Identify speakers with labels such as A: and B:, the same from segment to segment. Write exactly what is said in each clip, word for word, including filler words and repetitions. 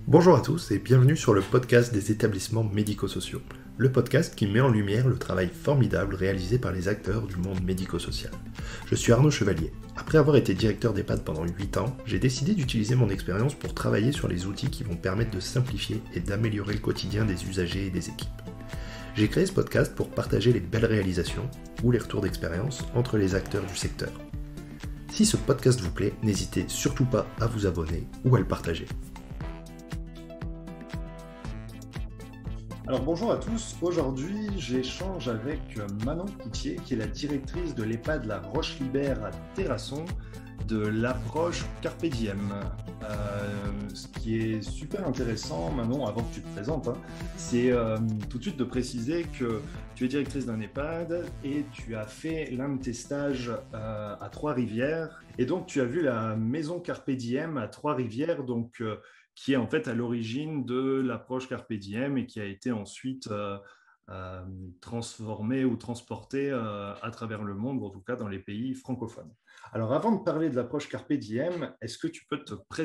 A: Bonjour à tous et bienvenue sur le podcast des établissements médico-sociaux, le podcast qui met en lumière le travail formidable réalisé par les acteurs du monde médico-social. Je suis Arnaud Chevalier. Après avoir été directeur d'EHPAD pendant huit ans, j'ai décidé d'utiliser mon expérience pour travailler sur les outils qui vont permettre de simplifier et d'améliorer le quotidien des usagers et des équipes. J'ai créé ce podcast pour partager les belles réalisations ou les retours d'expérience entre les acteurs du secteur. Si ce podcast vous plaît, n'hésitez surtout pas à vous abonner ou à le partager. Alors bonjour à tous, aujourd'hui j'échange avec Manon Coutier qui est la directrice de l'EHPAD La Roche-Libère à Terrasson de l'approche Carpe Diem. Euh, ce qui est super intéressant Manon, avant que tu te présentes, hein, c'est euh, tout de suite de préciser que tu es directrice d'un EHPAD et tu as fait l'un de tes stages euh, à Trois-Rivières et donc tu as vu la maison Carpe Diem à Trois-Rivières, donc euh, qui est en fait à l'origine de l'approche Carpe Diem et qui a été ensuite euh, euh, transformée ou transportée euh, à travers le monde, en tout cas dans les pays francophones. Alors avant de parler de l'approche Carpe Diem, est-ce que tu peux te présenter ?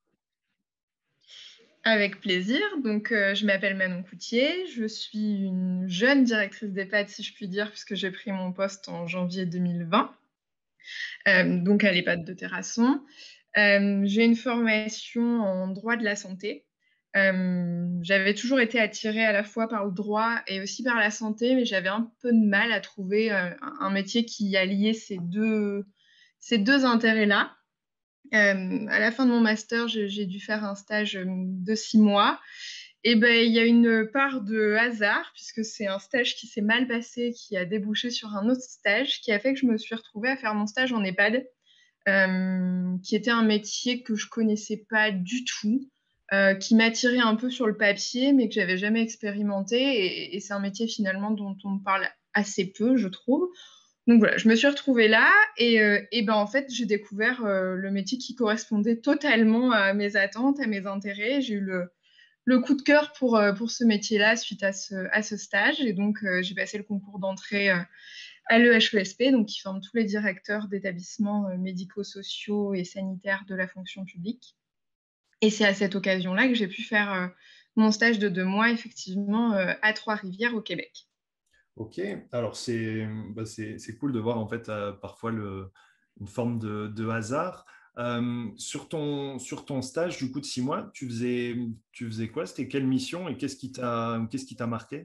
B: Avec plaisir. Donc, euh, je m'appelle Manon Coutier. Je suis une jeune directrice d'EHPAD, si je puis dire, puisque j'ai pris mon poste en janvier deux mille vingt, euh, donc à l'EHPAD de Terrasson. Euh, j'ai une formation en droit de la santé. Euh, j'avais toujours été attirée à la fois par le droit et aussi par la santé, mais j'avais un peu de mal à trouver euh, un métier qui alliait ces deux, ces deux intérêts-là. Euh, à la fin de mon master, j'ai, j'ai dû faire un stage de six mois. Et ben, il y a une part de hasard, puisque c'est un stage qui s'est mal passé, qui a débouché sur un autre stage, qui a fait que je me suis retrouvée à faire mon stage en EHPAD, euh, qui était un métier que je connaissais pas du tout, euh, qui m'attirait un peu sur le papier, mais que j'avais jamais expérimenté. Et, et c'est un métier finalement dont on me parle assez peu, je trouve. Donc voilà, je me suis retrouvée là et, euh, et ben en fait, j'ai découvert euh, le métier qui correspondait totalement à mes attentes, à mes intérêts. J'ai eu le, le coup de cœur pour, euh, pour ce métier-là suite à ce, à ce stage. Et donc, euh, j'ai passé le concours d'entrée euh, à l'E H E S P, donc qui forme tous les directeurs d'établissements euh, médico-sociaux et sanitaires de la fonction publique. Et c'est à cette occasion-là que j'ai pu faire euh, mon stage de deux mois, effectivement, euh, à Trois-Rivières, au Québec.
A: Ok, alors c'est bah c'est c'est cool de voir en fait euh, parfois le, une forme de, de hasard. Euh, sur ton, sur ton stage du coup de six mois, tu faisais, tu faisais quoi? C'était quelle mission et qu'est-ce qui t'a, qu'est-ce qui t'a marqué?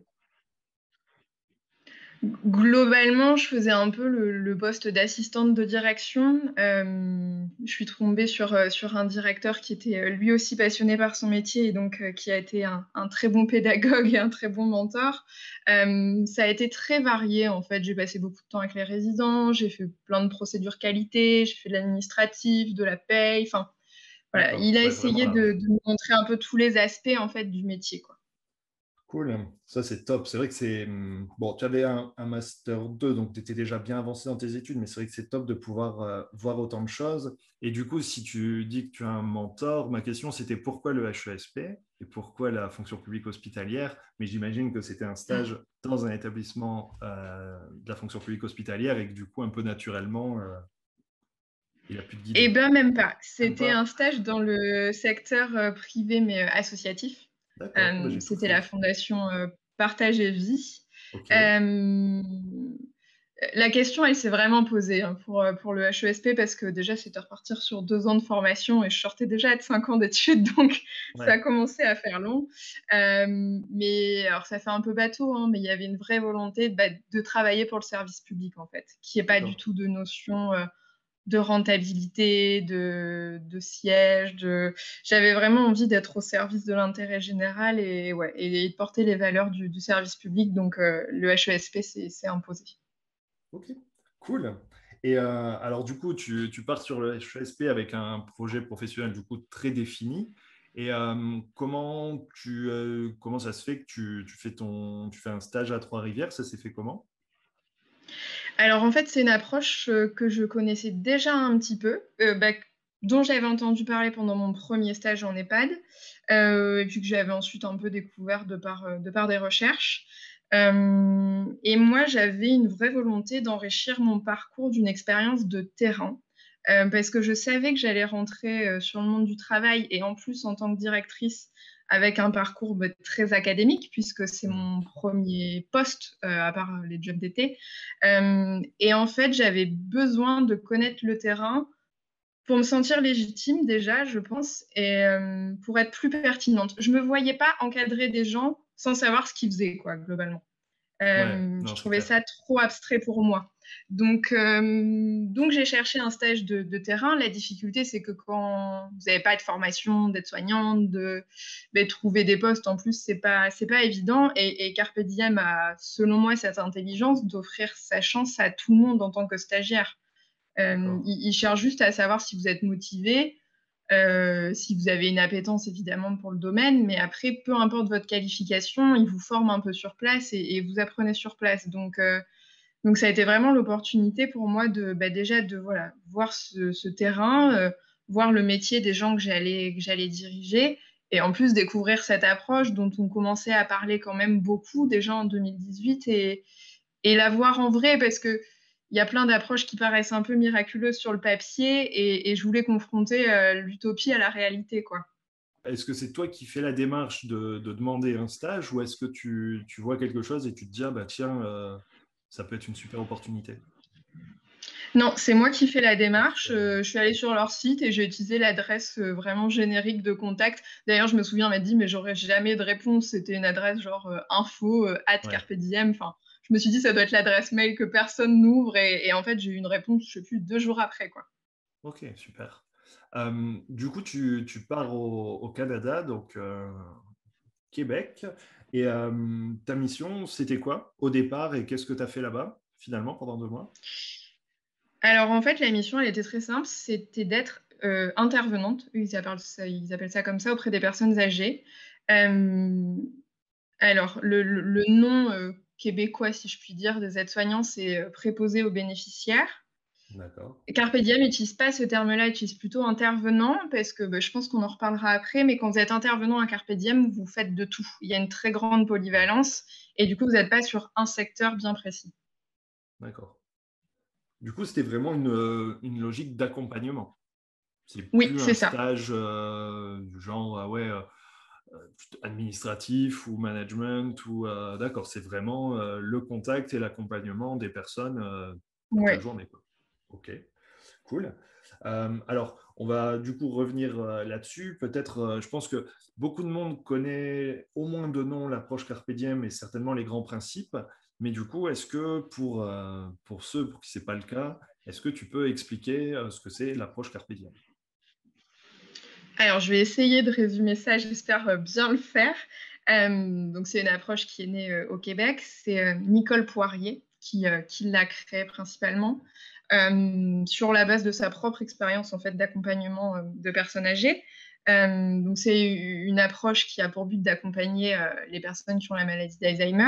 B: Globalement, je faisais un peu le, le poste d'assistante de direction. Euh, je suis tombée sur, euh, sur un directeur qui était euh, lui aussi passionné par son métier et donc euh, qui a été un, un très bon pédagogue et un très bon mentor. Euh, ça a été très varié en fait. J'ai passé beaucoup de temps avec les résidents, j'ai fait plein de procédures qualité, j'ai fait de l'administratif, de la paye. Enfin, voilà,
A: D'accord,
B: il a
A: ouais, vraiment
B: essayé de,
A: large.
B: de me montrer un peu tous les aspects en fait du métier, quoi.
A: Cool, ça c'est top. C'est vrai que c'est... hum, Bon, tu avais un, un master deux, donc tu étais déjà bien avancé dans tes études, mais c'est vrai que c'est top de pouvoir euh, voir autant de choses. Et du coup, si tu dis que tu as un mentor, ma question c'était pourquoi le H E S P et pourquoi la fonction publique hospitalière? Mais j'imagine que c'était un stage dans un établissement euh, de la fonction publique hospitalière et que du coup, un peu naturellement, euh, il a pu te
B: Eh
A: guider.
B: bien, même pas.
A: Même
B: C'était un
A: pas?
B: stage dans le secteur euh, privé, mais euh, associatif.
A: D'accord, bah,
B: Euh,
A: j'ai tout
B: c'était la
A: faux.
B: fondation euh, Partage et Vie.
A: Ok.
B: Euh, la question, elle s'est vraiment posée hein, pour, euh, pour le H E S P parce que déjà, c'était repartir sur deux ans de formation et je sortais déjà de cinq ans d'études, donc ça a
A: Ouais,
B: commencé à faire long. Euh, mais alors, ça fait un peu bateau, hein, mais il y avait une vraie volonté bah, de travailler pour le service public, en fait, qui n'est pas du
A: d'accord.
B: tout de notion euh, de rentabilité, de, de siège. De... J'avais vraiment envie d'être au service de l'intérêt général et, ouais, et de porter les valeurs du, du service public. Donc, euh, le H E S P s'est imposé.
A: Ok, cool. Et euh, alors du coup, tu, tu pars sur le H E S P avec un projet professionnel du coup très défini. Et euh, comment tu euh, comment ça se fait que tu, tu fais ton tu fais un stage à Trois-Rivières? Ça s'est fait comment?
B: Alors, en fait, c'est une approche euh, que je connaissais déjà un petit peu, euh, bah, dont j'avais entendu parler pendant mon premier stage en EHPAD, euh, et puis que j'avais ensuite un peu découvert de par, euh, de par des recherches. Euh, et moi, j'avais une vraie volonté d'enrichir mon parcours d'une expérience de terrain. euh, parce que je savais que j'allais rentrer euh, sur le monde du travail et en plus en tant que directrice avec un parcours bah, très académique puisque c'est
A: Mm.
B: mon premier poste euh, à part les jobs d'été. Euh, et en fait, j'avais besoin de connaître le terrain pour me sentir légitime déjà, je pense, et euh, pour être plus pertinente. Je me voyais pas encadrer des gens sans savoir ce qu'ils faisaient, quoi, globalement.
A: Ouais,
B: Euh, je
A: non, c'est
B: trouvais
A: clair.
B: ça trop abstrait pour moi. Donc, euh, donc j'ai cherché un stage de, de terrain. La difficulté, c'est que quand vous n'avez pas de formation, d'aide-soignante, de, de trouver des postes, en plus, c'est pas, c'est pas évident. Et, et Carpe Diem a, selon moi, cette intelligence d'offrir sa chance à tout le monde en tant que stagiaire. Euh,
A: D'accord.
B: il, il cherche juste à savoir si vous êtes motivé, euh, si vous avez une appétence évidemment pour le domaine, mais après, peu importe votre qualification, il vous forme un peu sur place et, et vous apprenez sur place. Donc, euh, donc ça a été vraiment l'opportunité pour moi de bah, déjà de voilà, voir ce, ce terrain, euh, voir le métier des gens que j'allais que j'allais diriger, et en plus découvrir cette approche dont on commençait à parler quand même beaucoup déjà en deux mille dix-huit et, et la voir en vrai parce que il y a plein d'approches qui paraissent un peu miraculeuses sur le papier et, et je voulais confronter euh, l'utopie à la réalité, quoi.
A: Est-ce que c'est toi qui fais la démarche de, de demander un stage ou est-ce que tu, tu vois quelque chose et tu te dis, ah bah tiens, euh, ça peut être une super opportunité?
B: Non, c'est moi qui fais la
A: Toi qui
B: démarche.
A: fais-
B: Euh, je suis allée sur leur site et j'ai utilisé l'adresse euh, vraiment générique de contact. D'ailleurs, je me souviens, on m'a dit, mais j'aurais jamais de réponse. C'était une adresse genre euh, info euh, at
A: Ouais,
B: carpe diem. Enfin, je me suis dit, ça doit être l'adresse mail que personne n'ouvre. Et, et en fait, j'ai eu une réponse, je sais plus, deux jours après, quoi.
A: ok, super. Euh, du coup, tu, tu pars au, au Canada, donc euh, Québec, et euh, ta mission, c'était quoi au départ et qu'est-ce que tu as fait là-bas, finalement, pendant deux mois?
B: Alors, en fait, la mission, elle était très simple. C'était d'être euh, intervenante. Ils appellent ça, ils appellent ça comme ça auprès des personnes âgées. Euh, Alors, le, le- le nom euh, québécois, si je puis dire, des aides-soignants, c'est euh, préposé aux bénéficiaires.
A: D'accord.
B: Carpe Diem n'utilise pas ce terme-là, utilise plutôt intervenant, parce que bah, je pense qu'on en reparlera après, mais quand vous êtes intervenant à Carpe Diem, vous faites de tout. Il y a une très grande
A: Ouais,
B: polyvalence, et du coup, vous n'êtes pas sur un secteur bien précis.
A: d'accord. Du coup, c'était vraiment une, euh, une logique d'accompagnement. C'est
B: Oui,
A: plus
B: c'est
A: un
B: ça.
A: stage euh, du genre, ah ouais, euh, euh, administratif ou management ou euh, d'accord, c'est vraiment euh, le contact et l'accompagnement des personnes euh, toute la
B: Oui.
A: journée, quoi. Ok, cool. Euh, alors, on va du coup revenir euh, là-dessus. Peut-être, euh, je pense que beaucoup de monde connaît au moins de nom l'approche Carpe Diem et certainement les grands principes. Mais du coup, est-ce que pour, euh, pour ceux pour qui ce n'est pas le cas, est-ce que tu peux expliquer euh, ce que c'est l'approche Carpe Diem?
B: Alors, je vais essayer de résumer ça, j'espère euh, bien le faire. Euh, donc, c'est une approche qui est née euh, au Québec. C'est euh, Nicole Poirier qui, euh, qui l'a créée principalement euh, sur la base de sa propre expérience en fait d'accompagnement euh, de personnes âgées. Euh, donc, c'est une approche qui a pour but d'accompagner euh, les personnes qui ont la maladie d'Alzheimer.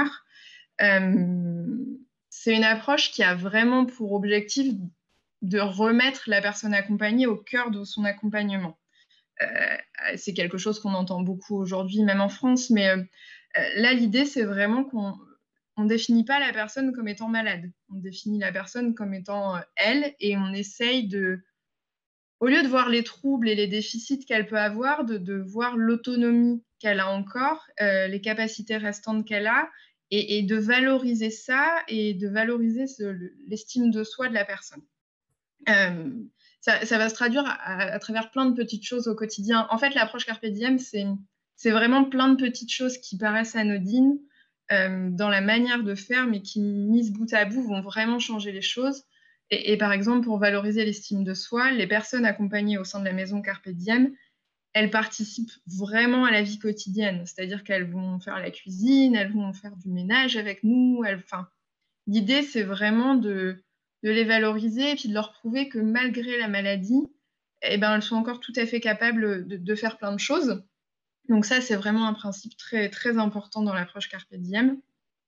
B: Euh, c'est une approche qui a vraiment pour objectif de remettre la personne accompagnée au cœur de son accompagnement. Euh, c'est quelque chose qu'on entend beaucoup aujourd'hui, même en France, mais euh, là, l'idée, c'est vraiment qu'on on définit pas la personne comme étant malade. On définit la personne comme étant euh, elle et on essaye de, au lieu de voir les troubles et les déficits qu'elle peut avoir, de, de voir l'autonomie qu'elle a encore, euh, les capacités restantes qu'elle a et, et, de valoriser ça et de valoriser l'estime de soi de la personne. Euh, ça, ça, va se traduire à, à, travers plein de petites choses au quotidien. En fait, l'approche Carpe Diem, c'est vraiment plein de petites choses qui paraissent anodines euh, dans la manière de faire, mais qui, mises bout à bout, vont vraiment changer les choses. Et, et par exemple, pour valoriser l'estime de soi, les personnes accompagnées au sein de la maison Carpe Diem, elles participent vraiment à la vie quotidienne. C'est-à-dire qu'elles vont faire la cuisine, elles vont faire du ménage avec nous. Elles, enfin, l'idée, c'est vraiment de, de les valoriser et puis de leur prouver que malgré la maladie, eh ben, elles sont encore tout à fait capables de, de faire plein de choses. Donc ça, c'est vraiment un principe très, très important dans l'approche Carpe Diem.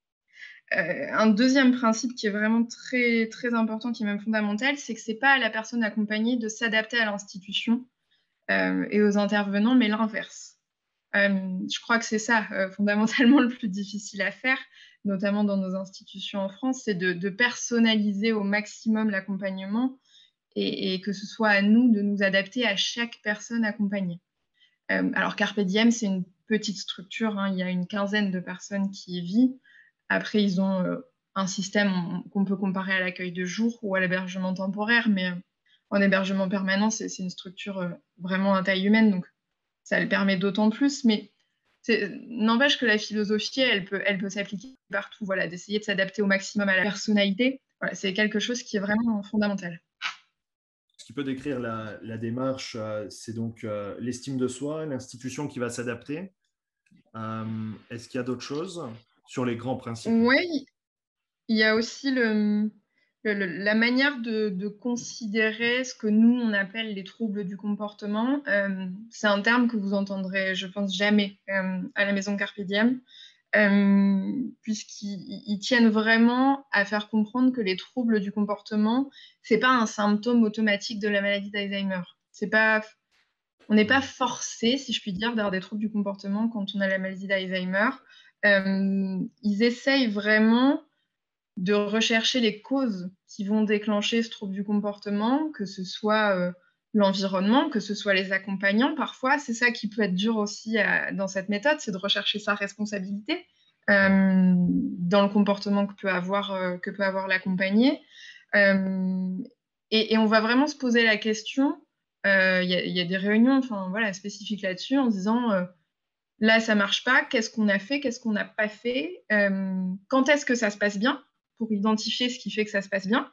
B: Euh, un deuxième principe qui est vraiment très, très important, qui est même fondamental, c'est que c'est pas à la personne accompagnée de s'adapter à l'institution euh, et aux intervenants, mais l'inverse. Euh, je crois que c'est ça, euh, fondamentalement, le plus difficile à faire, notamment dans nos institutions en France, c'est de, de personnaliser au maximum l'accompagnement et, et que ce soit à nous de nous adapter à chaque personne accompagnée. Euh, alors, Carpe Diem, c'est une petite structure, hein, il y a une quinzaine de personnes qui y vivent. Après, ils ont euh, un système qu'on peut comparer à l'accueil de jour ou à l'hébergement temporaire, mais euh, en hébergement permanent, c'est une structure euh, vraiment à taille humaine, donc ça le permet d'autant plus. Mais n'empêche que la philosophie, elle peut, elle peut s'appliquer partout, voilà, d'essayer de s'adapter au maximum à la personnalité. Voilà, c'est quelque chose qui est vraiment fondamental.
A: Ce qui peut décrire la, la démarche, euh, c'est donc euh, l'estime de soi, l'institution qui va s'adapter. Euh, Est-ce qu'il y a d'autres choses sur les grands principes?
B: Oui, il y a aussi le, le, le, la manière de, de considérer ce que nous, on appelle les troubles du comportement. Euh, c'est un terme que vous entendrez, je pense, jamais euh, à la maison Carpe Diem, euh, puisqu'ils tiennent vraiment à faire comprendre que les troubles du comportement, c'est pas un symptôme automatique de la maladie d'Alzheimer. C'est pas, on n'est pas forcé, si je puis dire, d'avoir des troubles du comportement quand on a la maladie d'Alzheimer. Euh, ils essayent vraiment de rechercher les causes qui vont déclencher ce trouble du comportement, que ce soit euh, l'environnement, que ce soit les accompagnants. Parfois, c'est ça qui peut être dur aussi à, dans cette méthode, c'est de rechercher sa responsabilité euh, dans le comportement que peut avoir, euh, que peut avoir l'accompagné. Euh, et, et on va vraiment se poser la question, il euh, y, y a des réunions enfin, voilà, spécifiques là-dessus, en se disant... Euh, là, ça marche pas. Qu'est-ce qu'on a fait? Qu'est-ce qu'on n'a pas fait? euh, Quand est-ce que ça se passe bien? Pour identifier ce qui fait que ça se passe bien.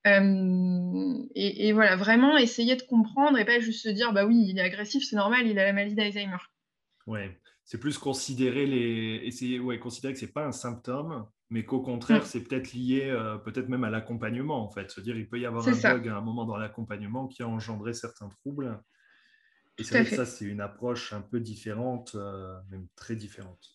B: Euh, et, et, voilà, vraiment essayer de comprendre et pas juste se dire, bah oui, il est agressif, c'est normal, il a la maladie d'Alzheimer.
A: Ouais, c'est plus considérer les, essayer, ouais, considérer que c'est pas un symptôme, mais qu'au contraire,
B: Mm.
A: c'est peut-être lié, euh, peut-être même à l'accompagnement en fait. Se dire, il peut y avoir
B: C'est
A: un
B: ça,
A: bug à un moment dans l'accompagnement qui a engendré certains troubles. Et c'est
B: tout à
A: vrai que ça,
B: fait.
A: c'est une approche un peu différente, euh, même très différente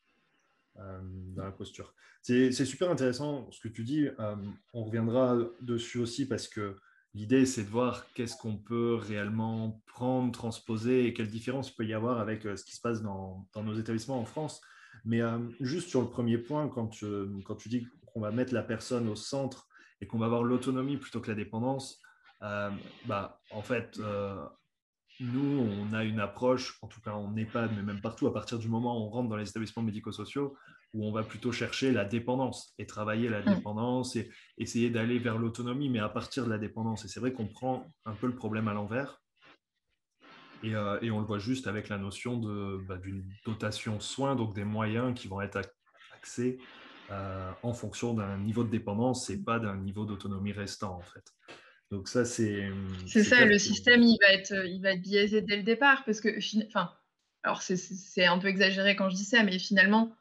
A: euh, dans la posture. C'est c'est super intéressant ce que tu dis. Euh, on reviendra dessus aussi parce que l'idée, c'est de voir qu'est-ce qu'on peut réellement prendre, transposer et quelle différence il peut y avoir avec euh, ce qui se passe dans, dans nos établissements en France. Mais euh, juste sur le premier point, quand tu, quand tu dis qu'on va mettre la personne au centre et qu'on va avoir l'autonomie plutôt que la dépendance, euh, bah, en fait, euh, nous, on a une approche, en tout cas en EHPAD, mais même partout, à partir du moment où on rentre dans les établissements médico-sociaux, où on va plutôt chercher la dépendance et travailler la
B: Mm.
A: dépendance et essayer d'aller vers l'autonomie, mais à partir de la dépendance. Et c'est vrai qu'on prend un peu le problème à l'envers. Et, euh, et on le voit juste avec la notion de, bah, d'une dotation soins, donc des moyens qui vont être axés euh, en fonction d'un niveau de dépendance et pas d'un niveau d'autonomie restant, en fait. Donc ça, c'est,
B: C'est
A: c'est
B: ça,
A: clair
B: le
A: que...
B: système, il va être, il va être biaisé dès le départ, parce que, enfin, alors c'est un peu exagéré quand je dis ça, mais finalement,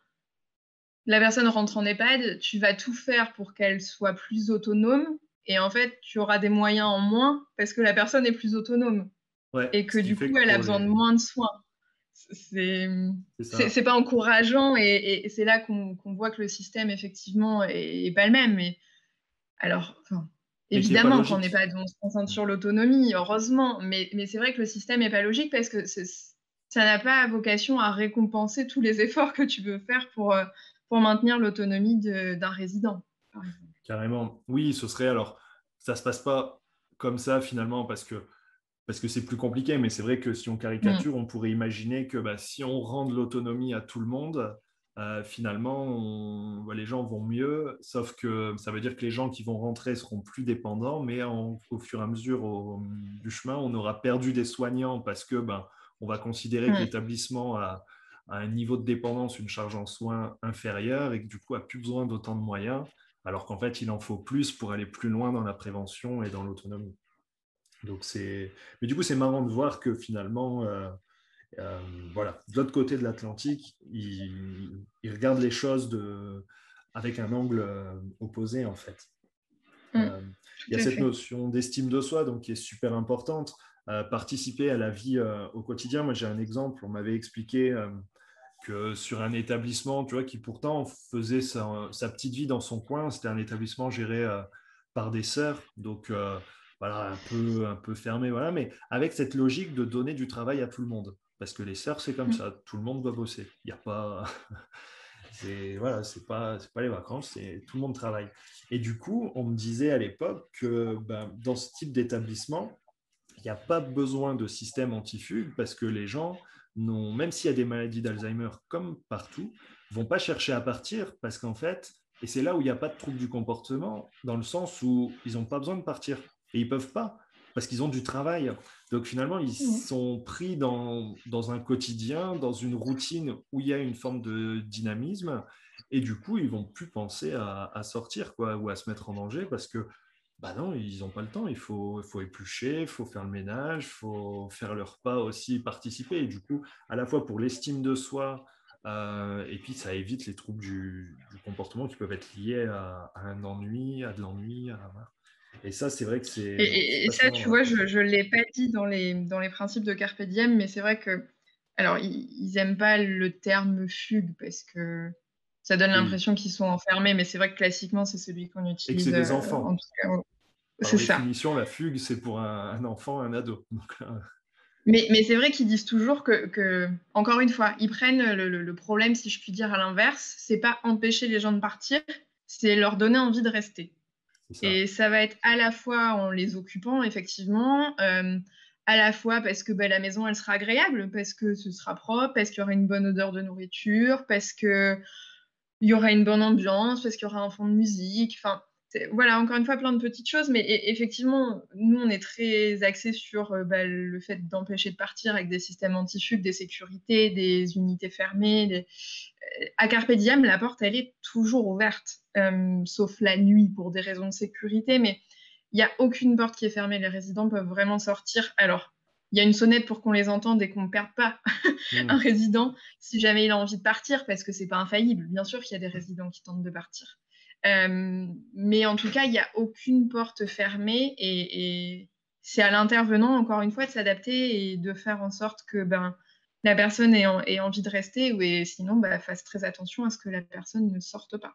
B: la personne rentre en EHPAD, tu vas tout faire pour qu'elle soit plus autonome, et en fait, tu auras des moyens en moins parce que la personne est plus autonome
A: Ouais,
B: et que
A: ce qui
B: du
A: fait
B: coup,
A: que
B: elle a
A: pour
B: besoin de
A: les...
B: moins de soins. C'est
A: C'est
B: c'est
A: ça.
B: pas encourageant, et, et c'est là qu'on qu'on voit que le système, effectivement, est, est pas le même. Mais alors, enfin,
A: Mais qui n'est pas
B: évidemment, quand on n'est
A: logique.
B: pas, on se concentre sur l'autonomie, heureusement, mais, mais c'est vrai que le système n'est pas logique parce que c'est- ça n'a pas vocation à récompenser tous les efforts que tu veux faire pour, euh, pour maintenir l'autonomie de- d'un résident, par exemple.
A: Carrément. Oui, ce serait alors, ça se passe pas comme ça finalement parce que parce que c'est plus compliqué, mais c'est vrai que si on
B: Mm.
A: caricature, on pourrait imaginer que bah, si on rend de l'autonomie à tout le monde, euh, finalement, on- bah, les gens vont mieux, sauf que ça veut dire que les gens qui vont rentrer seront plus dépendants, mais en- au fur et à mesure au- du chemin, on aura perdu des soignants parce que ben, on va considérer que
B: Mm.
A: l'établissement a, a un niveau de dépendance, une charge en soins inférieure et que du coup a plus besoin d'autant de moyens, alors qu'en fait, il en faut plus pour aller plus loin dans la prévention et dans l'autonomie. Donc c'est, mais du coup c'est marrant de voir que finalement, euh, euh, voilà, de l'autre côté de l'Atlantique, ils, ils regardent les choses de, avec un angle euh, opposé en fait.
B: Mm.
A: Euh, il y a
B: Tout à
A: cette
B: fait.
A: notion d'estime de soi donc qui est super importante. Euh, participer à la vie euh, au quotidien. Moi j'ai un exemple, on m'avait expliqué euh, que sur un établissement, tu vois, qui pourtant faisait sa, sa petite vie dans son coin, c'était un établissement géré euh, par des sœurs, donc euh, voilà, un peu, un peu fermé, voilà, mais avec cette logique de donner du travail à tout le monde. Parce que les sœurs, c'est comme
B: Mm.
A: ça, tout le monde doit bosser. Il n'y a pas. C'est voilà, c'est pas, c'est pas les vacances, c'est tout le monde travaille. Et du coup, on me disait à l'époque que ben, dans ce type d'établissement, il n'y a pas besoin de système antifugue parce que les gens, n'ont, même s'il y a des maladies d'Alzheimer comme partout, vont pas chercher à partir parce qu'en fait, et c'est là où il n'y a pas de trouble du comportement, dans le sens où ils n'ont pas besoin de partir. Et ils peuvent pas parce qu'ils ont du travail. Donc finalement, ils
B: Mhm.
A: sont pris dans, dans un quotidien, dans une routine où il y a une forme de dynamisme. Et du coup, ils vont plus penser à, à sortir quoi, ou à se mettre en danger parce que bah non, ils n'ont pas le temps. Il faut, il faut éplucher, il faut faire le ménage, il faut faire le repas aussi, participer. Et du coup, à la fois pour l'estime de soi, euh, et puis ça évite les troubles du, du comportement qui peuvent être liés à, à un ennui, à de l'ennui. à- voilà. Et ça, c'est vrai que
B: Et,
A: c'est c'est
B: et- et ça,
A: passionnant
B: tu
A: d'en
B: vois, je
A: apprendre.
B: ne l'ai pas dit dans les, dans les principes de Carpe Diem, mais c'est vrai que, alors, ils, ils aiment pas le terme fugue parce que ça donne
A: Oui.
B: l'impression qu'ils sont enfermés, mais c'est vrai que classiquement, c'est celui qu'on
A: Et que
B: utilise,
A: c'est des
B: euh, en
A: enfants.
B: tout cas.
A: Par
B: C'est ça.
A: définition, la fugue, c'est pour un, un enfant, un ado. Donc, euh,
B: Mais, mais c'est vrai qu'ils disent toujours que, que, encore une fois, ils prennent le, le- le problème, si je puis dire, à l'inverse. C'est pas empêcher les gens de partir, c'est leur donner envie de rester.
A: c'est ça.
B: Et ça va être à la fois en les occupant, effectivement, euh, à la fois parce que bah, la maison, elle sera agréable, parce que ce sera propre, parce qu'il y aura une bonne odeur de nourriture, parce que il y aura une bonne ambiance, parce qu'il y aura un fond de musique. Enfin, c'est- voilà, encore une fois, plein de petites choses. Mais e- effectivement, nous, on est très axés sur euh, bah, le fait d'empêcher de partir avec des systèmes anti-fugue, des sécurités, des unités fermées. des- À Carpe Diem, la porte, elle est toujours ouverte, euh, sauf la nuit pour des raisons de sécurité. Mais il n'y a aucune porte qui est fermée. Les résidents peuvent vraiment sortir. Alors, il y a une sonnette pour qu'on les entende et qu'on ne perde pas un
A: Hmm.
B: résident si jamais il a envie de partir, parce que c'est pas infaillible. Bien sûr qu'il y a des résidents qui tentent de partir. Euh, mais en tout cas, il n'y a aucune porte fermée et, et c'est à l'intervenant, encore une fois, de s'adapter et de faire en sorte que ben, la personne ait, en- ait envie de rester ou et sinon bah, fasse très attention à ce que la personne ne sorte pas.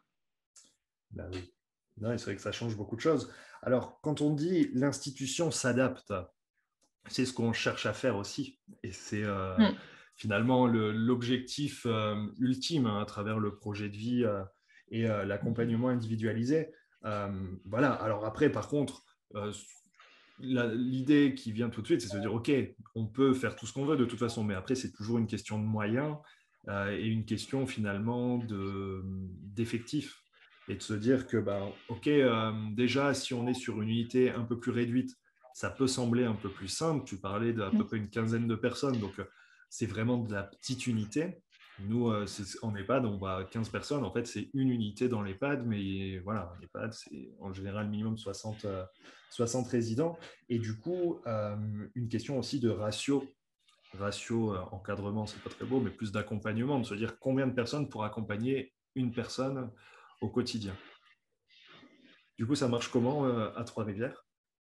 A: Ben oui. Non, et c'est vrai que ça change beaucoup de choses. Alors, quand on dit l'institution s'adapte, c'est ce qu'on cherche à faire aussi. Et c'est euh,
B: Mm.
A: finalement le- l'objectif euh, ultime hein, à travers le projet de vie euh, et euh, l'accompagnement individualisé. Euh, voilà. Alors après, par contre, euh, la- l'idée qui vient tout de suite, c'est de se dire, OK, on peut faire tout ce qu'on veut de toute façon, mais après, c'est toujours une question de moyens euh, et une question finalement de, d'effectifs. Et de se dire que, bah, OK, euh, déjà, si on est sur une unité un peu plus réduite, ça peut sembler un peu plus simple. Tu parlais d'à peu
B: Mm.
A: près une quinzaine de personnes, donc euh, c'est vraiment de la petite unité. Nous, euh, c'est- en EHPAD, on va quinze personnes. En fait, c'est une unité dans l'EHPAD, mais voilà, un EHPAD, c'est en général minimum soixante, euh, soixante résidents. Et du coup, euh, une question aussi de ratio. Ratio, euh, encadrement, c'est pas très beau, mais plus d'accompagnement, de se dire combien de personnes pour accompagner une personne au quotidien. Du coup, ça marche comment euh, à Trois-Rivières?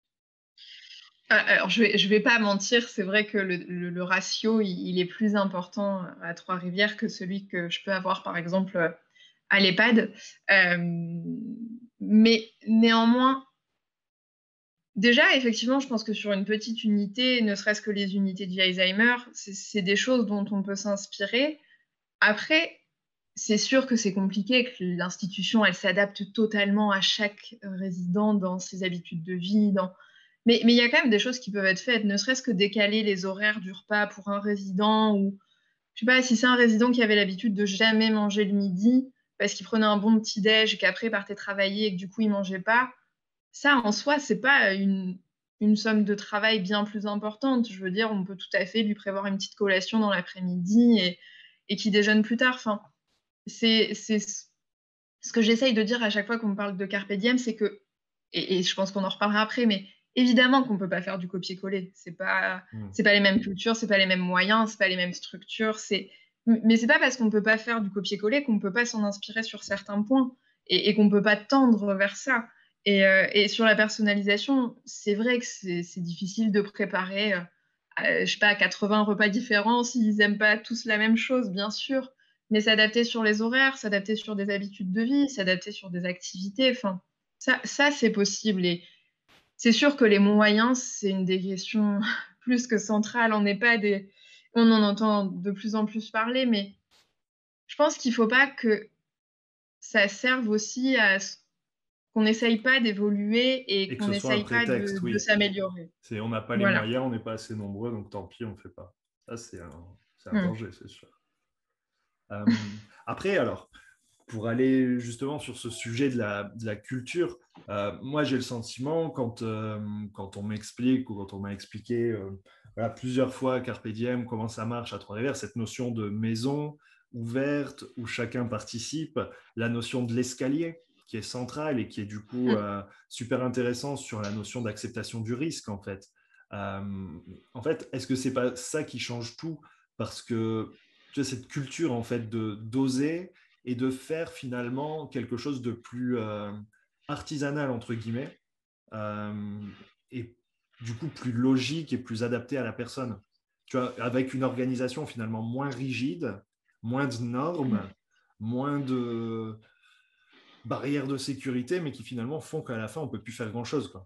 B: Ah, alors, je vais, je vais pas mentir, c'est vrai que le, le- le ratio, il, il est plus important à Trois-Rivières que celui que je peux avoir, par exemple, à l'EHPAD. Euh, mais néanmoins, déjà, effectivement, je pense que sur une petite unité, ne serait-ce que les unités d'Alzheimer, c'est c'est des choses dont on peut s'inspirer. Après, c'est sûr que c'est compliqué, que l'institution, elle s'adapte totalement à chaque résident dans ses habitudes de vie, dans... Mais, mais il y a quand même des choses qui peuvent être faites, ne serait-ce que décaler les horaires du repas pour un résident, ou je sais pas, si c'est un résident qui avait l'habitude de jamais manger le midi, parce qu'il prenait un bon petit-déj et qu'après il partait travailler et que du coup il mangeait pas, ça en soi, c'est pas une, une somme de travail bien plus importante. Je veux dire, on peut tout à fait lui prévoir une petite collation dans l'après-midi et, et qu'il déjeune plus tard. Enfin, c'est, c'est ce que j'essaye de dire à chaque fois qu'on me parle de Carpe Diem, c'est que, et, et je pense qu'on en reparlera après, mais évidemment qu'on peut pas faire du copier-coller. C'est pas,
A: Hmm.
B: c'est pas les mêmes cultures, c'est pas les mêmes moyens, c'est pas les mêmes structures. C'est, mais c'est pas parce qu'on peut pas faire du copier-coller qu'on peut pas s'en inspirer sur certains points et, et qu'on peut pas tendre vers ça. Et, euh, et sur la personnalisation, c'est vrai que c'est c'est difficile de préparer, euh, euh, je sais pas, quatre-vingts repas différents s'ils aiment pas tous la même chose, bien sûr, mais s'adapter sur les horaires, s'adapter sur des habitudes de vie, s'adapter sur des activités, enfin, ça, ça c'est possible. Et c'est sûr que les moyens, c'est une des questions plus que centrales en EHPAD et on en entend de plus en plus parler, mais je pense qu'il ne faut pas que ça serve aussi à ce qu'on n'essaye pas d'évoluer et
A: Et que
B: qu'on
A: ce soit un
B: n'essaye pas de,
A: prétexte,
B: de
A: oui.
B: s'améliorer.
A: C'est, on n'a pas les
B: Voilà.
A: moyens, on n'est pas assez nombreux, donc tant pis, on ne fait pas. Ça, c'est un, c'est un
B: Mm.
A: danger, c'est sûr. Euh, après, alors, pour aller justement sur ce sujet de la, de la culture, euh, moi j'ai le sentiment, quand, euh, quand on m'explique ou quand on m'a expliqué euh, voilà, plusieurs fois Carpe Diem, comment ça marche à Trois-Rivières, cette notion de maison ouverte où chacun participe, la notion de l'escalier qui est centrale et qui est du coup
B: Mm.
A: euh, super intéressant sur la notion d'acceptation du risque en fait. Euh, en fait, est-ce que c'est pas ça qui change tout? Parce que tu as cette culture en fait de d'oser et de faire finalement quelque chose de plus euh, artisanal, entre guillemets, euh, et du coup plus logique et plus adapté à la personne. Tu vois, avec une organisation finalement moins rigide, moins de
B: Mm.
A: normes, moins de barrières de sécurité, mais qui finalement font qu'à la fin, on ne peut plus faire grand-chose, quoi.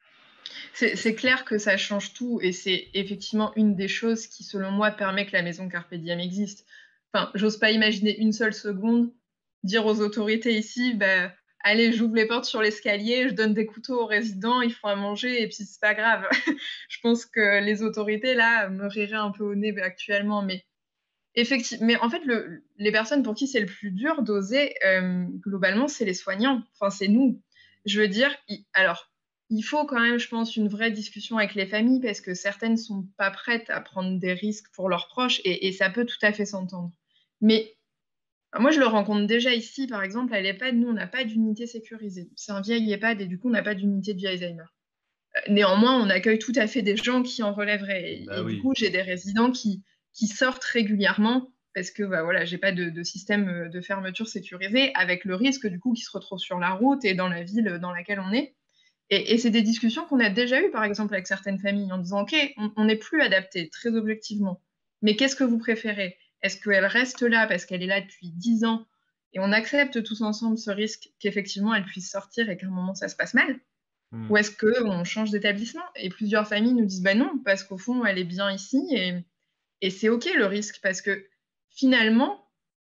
B: C'est c'est clair que ça change tout et c'est effectivement une des choses qui, selon moi, permet que la maison Carpe Diem existe. Enfin, j'ose pas imaginer une seule seconde dire aux autorités ici, bah, allez, j'ouvre les portes sur l'escalier, je donne des couteaux aux résidents, ils font à manger et puis c'est pas grave. Je pense que les autorités, là, me riraient un peu au nez actuellement, mais effectivement, mais en fait, le, les personnes pour qui c'est le plus dur d'oser, euh, globalement, c'est les soignants. Enfin, c'est nous. Je veux dire, il, alors, il faut quand même, je pense, une vraie discussion avec les familles parce que certaines sont pas prêtes à prendre des risques pour leurs proches et, et ça peut tout à fait s'entendre. Mais moi, je le rencontre déjà ici, par exemple, à l'EHPAD, nous, on n'a pas d'unité sécurisée. C'est un vieil EHPAD et du coup, on n'a pas d'unité de Alzheimer. Néanmoins, on accueille tout à fait des gens qui en relèveraient. Et,
A: Bah
B: et du
A: oui.
B: coup, j'ai des résidents qui, qui sortent régulièrement parce que bah, voilà, j'ai pas de, de système de fermeture sécurisé, avec le risque du coup qu'ils se retrouvent sur la route et dans la ville dans laquelle on est. Et, et c'est des discussions qu'on a déjà eues, par exemple, avec certaines familles, en disant, OK, on n'est plus adapté, très objectivement, mais qu'est-ce que vous préférez? Est-ce qu'elle reste là parce qu'elle est là depuis dix ans et on accepte tous ensemble ce risque qu'effectivement elle puisse sortir et qu'à un moment ça se passe mal? Ou
A: Mm.
B: est-ce qu'on change d'établissement? Et plusieurs familles nous disent, bah non, parce qu'au fond, elle est bien ici et, et c'est OK le risque, parce que finalement,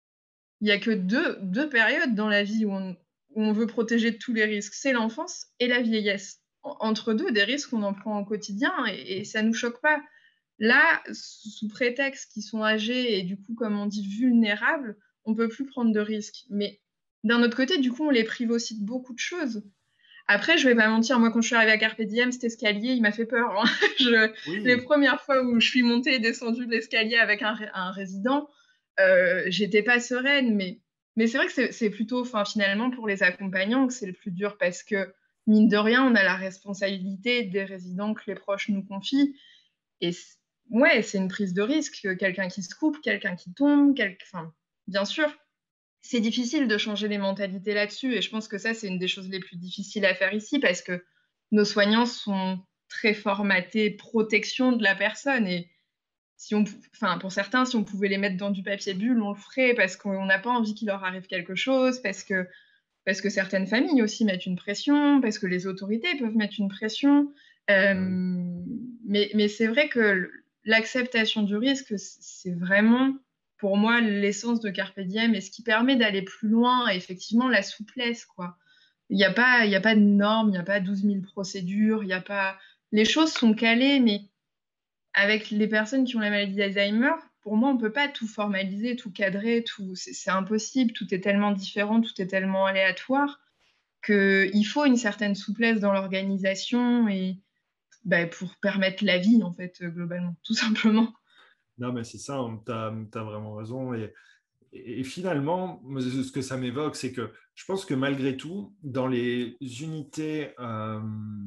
B: il n'y a que deux, deux périodes dans la vie où on, où on veut protéger de tous les risques. C'est l'enfance et la vieillesse. En- entre deux, des risques, on en prend au quotidien et, et ça ne nous choque pas. Là, sous prétexte qu'ils sont âgés et du coup, comme on dit, vulnérables, on ne peut plus prendre de risques. Mais d'un autre côté, du coup, on les prive aussi de beaucoup de choses. Après, je vais pas mentir, moi, quand je suis arrivée à Carpe Diem, cet escalier, il m'a fait peur, hein. Je, les
A: Oui.
B: premières fois où je suis montée et descendue de l'escalier avec un, un résident, euh, j'étais pas sereine, mais, mais c'est vrai que c'est c'est plutôt, enfin, finalement, pour les accompagnants que c'est le plus dur parce que, mine de rien, on a la responsabilité des résidents que les proches nous confient. Et c- ouais, c'est une prise de risque, quelqu'un qui se coupe, quelqu'un qui tombe, quel... enfin, bien sûr, c'est difficile de changer les mentalités là-dessus. Et je pense que ça, c'est une des choses les plus difficiles à faire ici parce que nos soignants sont très formatés protection de la personne. Et si on, enfin, pour certains, si on pouvait les mettre dans du papier bulle, on le ferait parce qu'on n'a pas envie qu'il leur arrive quelque chose, parce que, parce que certaines familles aussi mettent une pression, parce que les autorités peuvent mettre une pression. Euh,
A: Ah oui.
B: mais mais c'est vrai que l'acceptation du risque, c'est vraiment pour moi l'essence de Carpe Diem et ce qui permet d'aller plus loin, et effectivement la souplesse, quoi. Il n'y a pas, il y a pas de normes, il n'y a pas douze mille procédures, il y a pas... Les choses sont calées, mais avec les personnes qui ont la maladie d'Alzheimer, pour moi, on ne peut pas tout formaliser, tout cadrer, tout... c'est impossible, tout est tellement différent, tout est tellement aléatoire qu'il faut une certaine souplesse dans l'organisation et bah, pour permettre la vie, en fait, globalement, tout simplement.
A: Non, mais c'est ça, tu as vraiment raison. Et, et, et finalement, ce que ça m'évoque, c'est que je pense que malgré tout, dans les unités euh,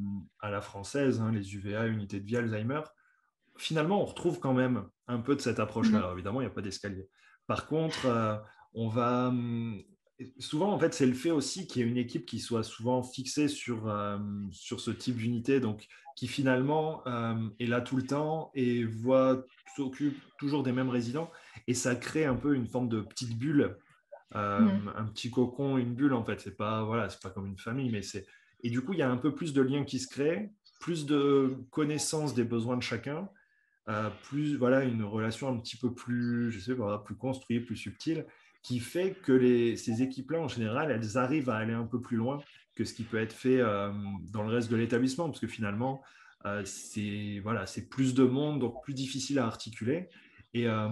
A: à la française, hein, les U V A, unités de vie Alzheimer, finalement, on retrouve quand même un peu de cette approche-là.
B: Mmh.
A: Alors, évidemment, il n'y a pas d'escalier. Par contre, euh, on va. hum, Souvent, en fait, c'est le fait aussi qu'il y ait une équipe qui soit souvent fixée sur, euh, sur ce type d'unité, donc qui finalement euh, est là tout le temps et voit, s'occupe toujours des mêmes résidents. Et ça crée un peu une forme de petite bulle, euh,
B: Mmh.
A: un petit cocon, une bulle, en fait. C'est pas, voilà, c'est pas comme une famille, mais c'est. Et du coup, il y a un peu plus de liens qui se créent, plus de connaissance des besoins de chacun, euh, plus voilà une relation un petit peu plus, je sais pas, plus construite, plus subtile. qui fait que les, ces équipes-là, en général, elles arrivent à aller un peu plus loin que ce qui peut être fait euh, dans le reste de l'établissement, parce que finalement, euh, c'est voilà, c'est plus de monde, donc plus difficile à articuler. Et, euh,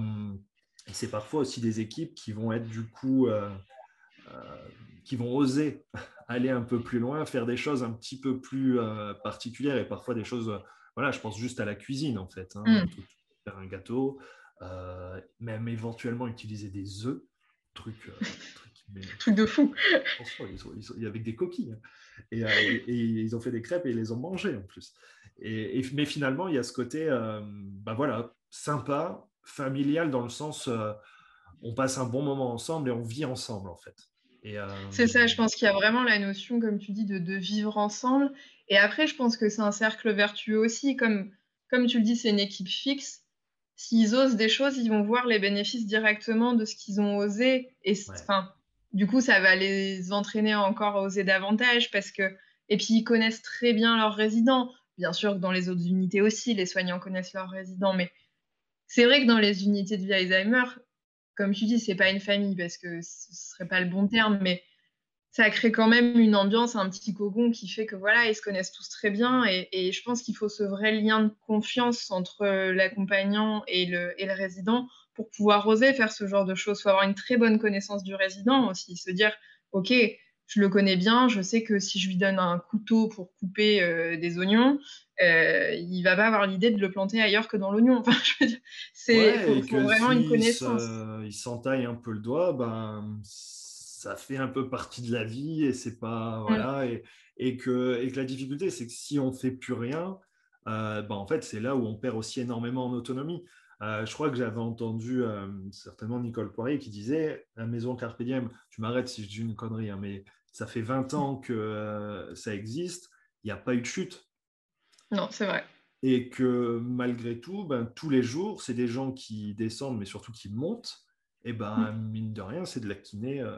A: et c'est parfois aussi des équipes qui vont être du coup, euh, euh, qui vont oser aller un peu plus loin, faire des choses un petit peu plus euh, particulières et parfois des choses, euh, voilà, je pense juste à la cuisine en fait, hein, un
B: Mm.
A: truc, faire un gâteau, euh, même éventuellement utiliser des œufs, truc, euh, truc mais,
B: Truc de fou.
A: attention, ils sont, ils sont, avec des coquilles. Hein. Et, euh, et, et, ils ont fait des crêpes et ils les ont mangées en plus. Et, et, mais finalement, il y a ce côté, euh, bah voilà, sympa, familial dans le sens, euh, on passe un bon moment ensemble et on vit ensemble en fait. Et, euh...
B: C'est ça, je pense qu'il y a vraiment la notion, comme tu dis, de, de vivre ensemble. Et après, je pense que c'est un cercle vertueux aussi. Comme, comme tu le dis, c'est une équipe fixe. S'ils osent des choses, ils vont voir les bénéfices directement de ce qu'ils ont osé. Et
A: ouais.
B: enfin, du coup, ça va les entraîner encore à oser davantage parce que. Et puis, ils connaissent très bien leurs résidents. Bien sûr que dans les autres unités aussi, les soignants connaissent leurs résidents. Mais c'est vrai que dans les unités de vie Alzheimer, comme tu dis, c'est pas une famille parce que ce serait pas le bon terme, mais ça crée quand même une ambiance, un petit cocon qui fait que voilà, ils se connaissent tous très bien et, et je pense qu'il faut ce vrai lien de confiance entre l'accompagnant et le, et le résident pour pouvoir oser faire ce genre de choses. Il faut avoir une très bonne connaissance du résident aussi, se dire, ok, je le connais bien, je sais que si je lui donne un couteau pour couper euh, des oignons, euh, il va pas avoir l'idée de le planter ailleurs que dans l'oignon. Enfin, je veux dire, c'est
A: Ouais,
B: faut,
A: et
B: faut
A: que
B: vraiment une
A: si
B: connaissance.
A: ça, il s'entaille un peu le doigt, ben ça fait un peu partie de la vie et c'est pas
B: Mm.
A: voilà et, et que et que la difficulté c'est que si on fait plus rien, euh, ben en fait c'est là où on perd aussi énormément en autonomie. Euh, je crois que j'avais entendu euh, certainement Nicole Poirier qui disait la maison Carpe Diem. Tu m'arrêtes si je dis une connerie, hein, mais ça fait vingt ans que euh, ça existe. Il n'y a pas eu de chute.
B: Non, c'est vrai.
A: Et que malgré tout, ben, tous les jours, c'est des gens qui descendent, mais surtout qui montent. Et ben, mine de rien, c'est de la kiné euh,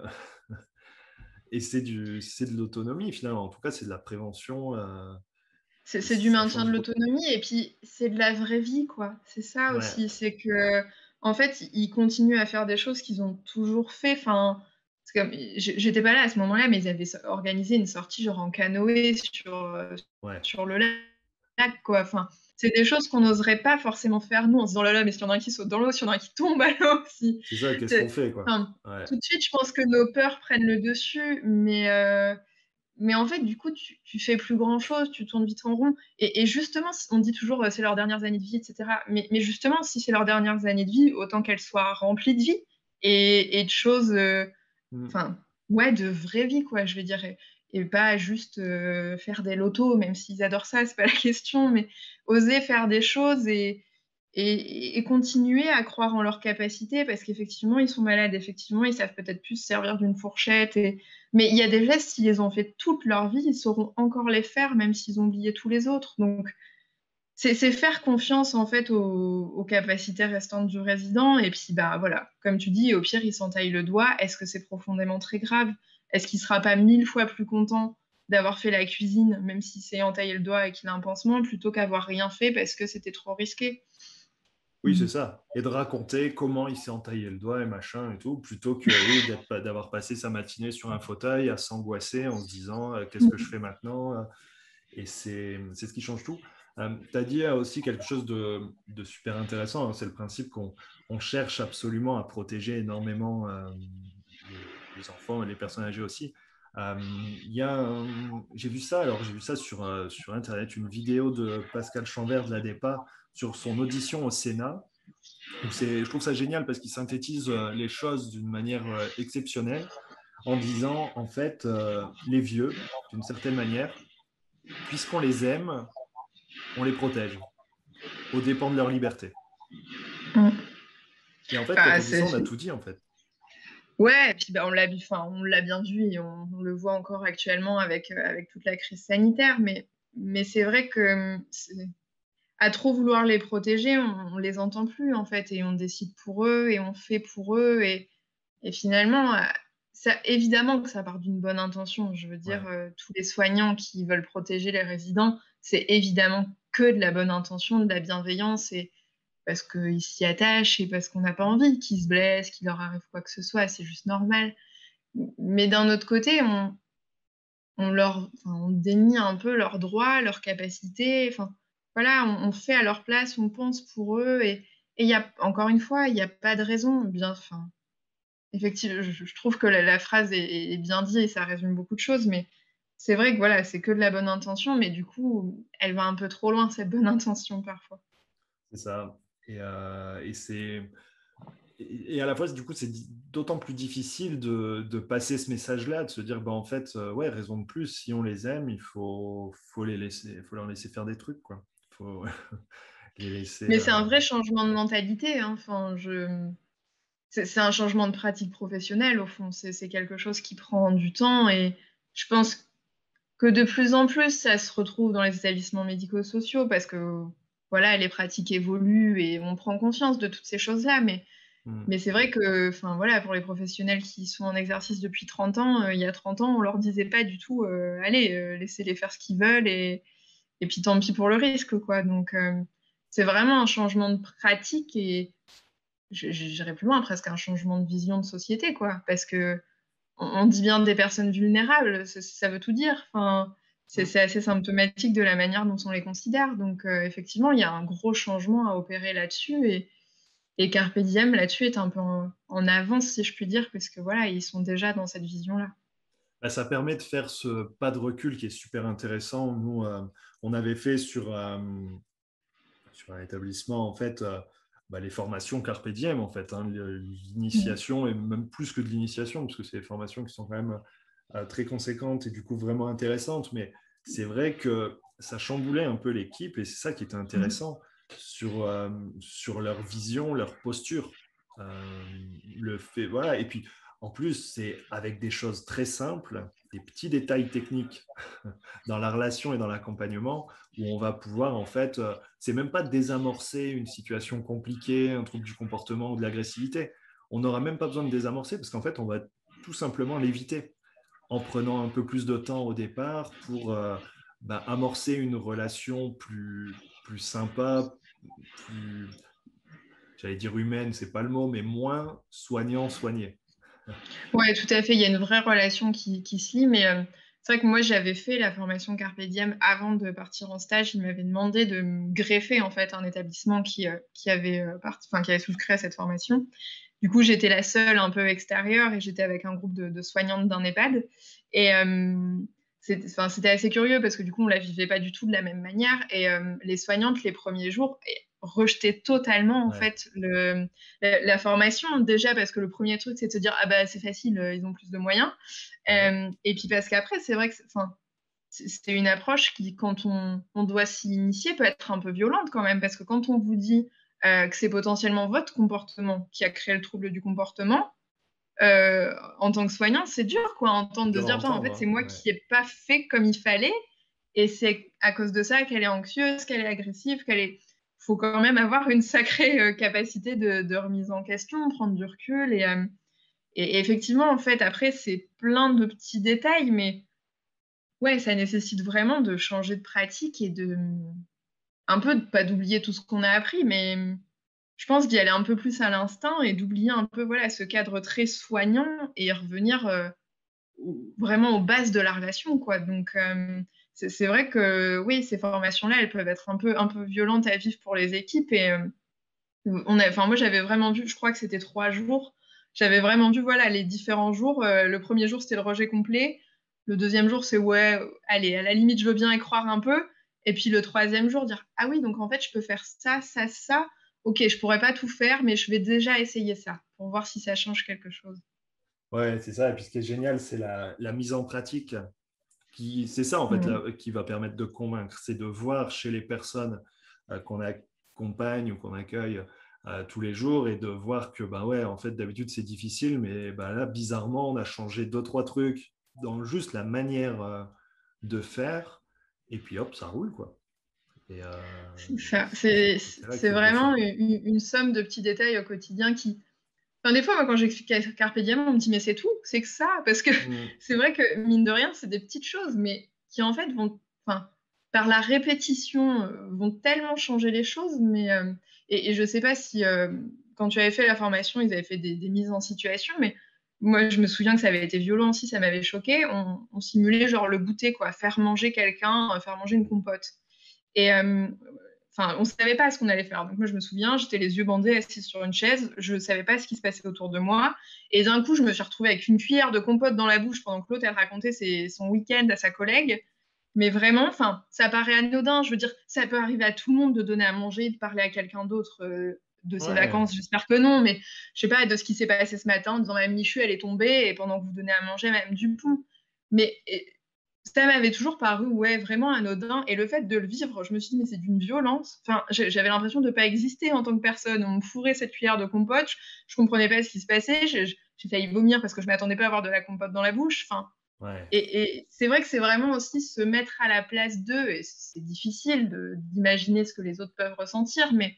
A: et c'est du, c'est de l'autonomie finalement. En tout cas, c'est de la prévention. Euh,
B: C'est
A: et
B: c'est du
A: ça
B: maintien de
A: change beaucoup.
B: l'autonomie et puis c'est de la vraie vie, quoi. C'est ça
A: Ouais,
B: aussi, c'est que en fait, ils continuent à faire des choses qu'ils ont toujours fait. Enfin, c'est comme, j'- j'étais pas là à ce moment-là, mais ils avaient so- organisé une sortie genre en canoë sur, euh,
A: ouais.
B: sur le lac, quoi. Enfin, c'est des choses qu'on n'oserait pas forcément faire nous en se disant là là, mais s'il y en a un qui saute dans l'eau, s'il y en a un qui tombe à l'eau aussi.
A: C'est ça, qu'est-ce qu'on
B: C'est-
A: fait, quoi.
B: Enfin,
A: Ouais.
B: tout de suite, je pense que nos peurs prennent le dessus, mais euh, mais en fait, du coup, tu, tu fais plus grand-chose, tu tournes vite en rond. Et, et justement, on dit toujours euh, c'est leurs dernières années de vie, et cetera. Mais, mais justement, si c'est leurs dernières années de vie, autant qu'elles soient remplies de vie et, et de choses, euh,
A: Mm.
B: enfin, ouais, de vraie vie, quoi, je veux dire. Et, et pas juste euh, faire des lotos, même s'ils adorent ça, c'est pas la question, mais oser faire des choses et, et, et continuer à croire en leurs capacités, parce qu'effectivement, ils sont malades, effectivement, ils savent peut-être plus se servir d'une fourchette et mais il y a des gestes, s'ils les ont fait toute leur vie, ils sauront encore les faire, même s'ils ont oublié tous les autres. Donc, c'est c'est faire confiance, en fait, aux, aux capacités restantes du résident. Et puis, bah voilà, comme tu dis, au pire, il s'entaille le doigt. Est-ce que c'est profondément très grave? Est-ce qu'il sera pas mille fois plus content d'avoir fait la cuisine, même si c'est entaillé le doigt et qu'il a un pansement, plutôt qu'avoir rien fait parce que c'était trop risqué?
A: Oui, c'est ça. Et de raconter comment il s'est entaillé le doigt et machin et tout, plutôt que, oui, d'être, pas- d'avoir passé sa matinée sur un fauteuil à s'angoisser en se disant euh, qu'est-ce que je fais maintenant? euh, Et c'est c'est ce qui change tout. Euh, tu as dit euh, aussi quelque chose de, de super intéressant, hein, c'est le principe qu'on on cherche absolument à protéger énormément euh, les, les enfants et les personnes âgées aussi. Euh, il y a un- j'ai vu ça, alors j'ai vu ça sur, euh, sur Internet, une vidéo de Pascal Chanvert de l'A D E P A sur son audition au Sénat. Où c'est, je trouve ça génial parce qu'il synthétise euh, les choses d'une manière euh, exceptionnelle en disant, en fait, euh, les vieux, d'une certaine manière, puisqu'on les aime, on les protège, aux dépens de leur liberté.
B: Mm.
A: Et en fait, quand
B: Bah,
A: on dit ça,
B: c'est...
A: on a tout dit, en fait.
B: Ouais, et puis bah, on l'a vu, enfin, on l'a bien vu et on, on le voit encore actuellement avec, euh, avec toute la crise sanitaire, mais, mais c'est vrai que hum, c'est- à trop vouloir les protéger, on, on les entend plus en fait, et on décide pour eux et on fait pour eux, et, et finalement, euh, ça, évidemment que ça part d'une bonne intention. Je veux dire,
A: Ouais.
B: euh, tous les soignants qui veulent protéger les résidents, c'est évidemment que de la bonne intention, de la bienveillance, et parce qu'ils s'y attachent et parce qu'on n'a pas envie qu'ils se blessent, qu'il leur arrive quoi que ce soit, c'est juste normal. Mais d'un autre côté, on, on leur, enfin, on dénie un peu leurs droits, leurs capacités. Enfin, voilà, on, on fait à leur place, on pense pour eux. Et il y a, encore une fois, il n'y a pas de raison. Bien, enfin, effectivement, je, je trouve que la, la phrase est, est bien dite et ça résume beaucoup de choses, mais c'est vrai que voilà, c'est que de la bonne intention, mais du coup, elle va un peu trop loin, cette bonne intention, parfois.
A: C'est ça. Et, euh, et c'est et, et à la fois, du coup, c'est di- d'autant plus difficile de, de passer ce message-là, de se dire, bah, en fait, euh, ouais, raison de plus, si on les aime, il faut, faut les laisser, faut leur laisser faire des trucs, quoi. Faut les laisser.
B: Mais c'est
A: euh,
B: un vrai changement de mentalité, hein. Enfin, je... c'est c'est un changement de pratique professionnelle, au fond. C'est c'est quelque chose qui prend du temps et je pense que de plus en plus, ça se retrouve dans les établissements médico-sociaux parce que voilà, les pratiques évoluent et on prend conscience de toutes ces choses-là. Mais,
A: hmm.
B: mais c'est vrai que enfin, voilà, pour les professionnels qui sont en exercice depuis trente ans, euh, il y a trente ans, on leur disait pas du tout, euh, allez, euh, laissez-les faire ce qu'ils veulent et, et puis tant pis pour le risque, quoi. Donc, euh, c'est vraiment un changement de pratique et je- je- j'irais plus loin, presque un changement de vision de société, quoi. Parce que on, on dit bien des personnes vulnérables, ça, ça veut tout dire. Enfin, c'est
A: Hmm.
B: c'est assez symptomatique de la manière dont on les considère. Donc, euh, effectivement, il y a un gros changement à opérer là-dessus. Et, et Carpe Diem, là-dessus, est un peu en, en avance, si je puis dire, parce que voilà, ils sont déjà dans cette vision-là.
A: Bah, ça permet de faire ce pas de recul qui est super intéressant. Nous, euh, on avait fait sur, euh, sur un établissement, en fait, euh, bah, les formations Carpe Diem, en fait, hein,
B: Mhm.
A: l'initiation, et même plus que de l'initiation, parce que c'est des formations qui sont quand même euh, très conséquentes et du coup vraiment intéressantes. Mais c'est vrai que ça chamboulait un peu l'équipe et c'est ça qui était
B: Mhm.
A: intéressant sur, euh, sur leur vision, leur posture. Euh, le fait, voilà. Et puis, en plus, c'est avec des choses très simples, des petits détails techniques dans la relation et dans l'accompagnement où on va pouvoir, en fait, euh, c'est même pas désamorcer une situation compliquée, un trouble du comportement ou de l'agressivité. On n'aura même pas besoin de désamorcer parce qu'en fait, on va tout simplement l'éviter en prenant un peu plus de temps au départ pour euh, bah, amorcer une relation plus, plus sympa, plus, j'allais dire humaine, c'est pas le mot, mais moins soignant-soigné.
B: Ouais, tout à fait. Il y a une vraie relation qui, qui se lie, mais euh, c'est vrai que moi, j'avais fait la formation Carpe Diem avant de partir en stage. Il m'avait demandé de me greffer en fait à un établissement qui, euh, qui avait, euh, parti- enfin, qui avait souscrit à cette formation. Du coup, j'étais la seule un peu extérieure et j'étais avec un groupe de, de soignantes d'un EHPAD. Et euh, c'était, enfin, c'était assez curieux parce que du coup, on la vivait pas du tout de la même manière. Et euh, les soignantes, les premiers jours, eh, rejetaient totalement en
A: Ouais,
B: fait le, la, la formation. Déjà parce que le premier truc, c'est de se dire ah bah c'est facile, euh, ils ont plus de moyens.
A: ouais.
B: Euh, et puis parce qu'après, c'est vrai que c'est- enfin, c'est c'est une approche qui, quand on, on doit s'y initier, peut être un peu violente quand même, parce que quand on vous dit euh, que c'est potentiellement votre comportement qui a créé le trouble du comportement, euh, en tant que soignant, c'est dur, quoi, à entendre de se
A: Dur à
B: dire, putain, en
A: entendre,
B: fait, c'est
A: hein.
B: moi
A: Ouais.
B: qui n'ai pas fait comme il fallait, et c'est à cause de ça qu'elle est anxieuse, qu'elle est agressive, qu'elle est... faut quand même avoir une sacrée euh, capacité de, de remise en question, prendre du recul, et, euh, et effectivement, en fait, après, c'est plein de petits détails, mais ouais, ça nécessite vraiment de changer de pratique et de un peu de pas d'oublier tout ce qu'on a appris, mais je pense d'y aller un peu plus à l'instinct et d'oublier un peu voilà ce cadre très soignant et revenir euh, vraiment aux bases de la relation, quoi. Donc euh, c'est c'est vrai que oui, ces formations-là, elles peuvent être un peu un peu violentes à vivre pour les équipes et euh, on a, enfin moi j'avais vraiment vu, je crois que c'était trois jours, j'avais vraiment vu voilà les différents jours. Euh, le premier jour c'était le rejet complet, le deuxième jour c'est ouais, allez à la limite je veux bien y croire un peu, et puis le troisième jour dire ah oui donc en fait je peux faire ça ça ça, ok je pourrais pas tout faire mais je vais déjà essayer ça pour voir si ça change quelque chose.
A: Ouais, c'est ça. Et puis ce qui est génial, c'est la, la mise en pratique qui, c'est ça en fait
B: Mm.
A: là, qui va permettre de convaincre, c'est de voir chez les personnes euh, qu'on accompagne ou qu'on accueille euh, tous les jours et de voir que bah ouais, en fait d'habitude c'est difficile, mais bah, là bizarrement on a changé deux trois trucs dans juste la manière euh, de faire et puis hop ça roule quoi. Et euh,
B: C'est ça.
A: c'est
B: C'est
A: c'est là qu'il
B: c'est
A: faut bosser.
B: vraiment une, une somme de petits détails au quotidien qui. Enfin, des fois, moi, quand j'explique à Carpe Diem, on me dit, mais c'est tout, c'est que ça. Parce que
A: Mm.
B: c'est vrai que, mine de rien, c'est des petites choses, mais qui, en fait, vont, enfin, par la répétition, euh, vont tellement changer les choses. Mais, euh, Et, et je sais pas si, euh, quand tu avais fait la formation, ils avaient fait des, des mises en situation, mais moi, je me souviens que ça avait été violent aussi, ça m'avait choqué. On, on simulait genre le goûter, quoi, faire manger quelqu'un, euh, faire manger une compote. Et euh, enfin, on savait pas ce qu'on allait faire. Donc moi, je me souviens, j'étais les yeux bandés, assise sur une chaise, je savais pas ce qui se passait autour de moi. Et d'un coup, je me suis retrouvée avec une cuillère de compote dans la bouche pendant que l'autre, elle racontait ses- son week-end à sa collègue. Mais vraiment, enfin, ça paraît anodin. Je veux dire, ça peut arriver à tout le monde de donner à manger, de parler à quelqu'un d'autre euh, de ses
A: Ouais,
B: vacances. J'espère que non, mais je sais pas, de ce qui s'est passé ce matin, en disant, Mme Michu, elle est tombée, et pendant que vous donnez à manger, Mme Dupont. Mais et, ça m'avait toujours paru, ouais, vraiment anodin. Et le fait de le vivre, je me suis dit, mais c'est d'une violence. Enfin, j'avais l'impression de ne pas exister en tant que personne. On me fourrait cette cuillère de compote, je, je comprenais pas ce qui se passait. J'ai failli vomir parce que je m'attendais pas à avoir de la compote dans la bouche. Enfin,
A: ouais.
B: et, et c'est vrai que c'est vraiment aussi se mettre à la place d'eux. Et c'est difficile d'imaginer ce que les autres peuvent ressentir, mais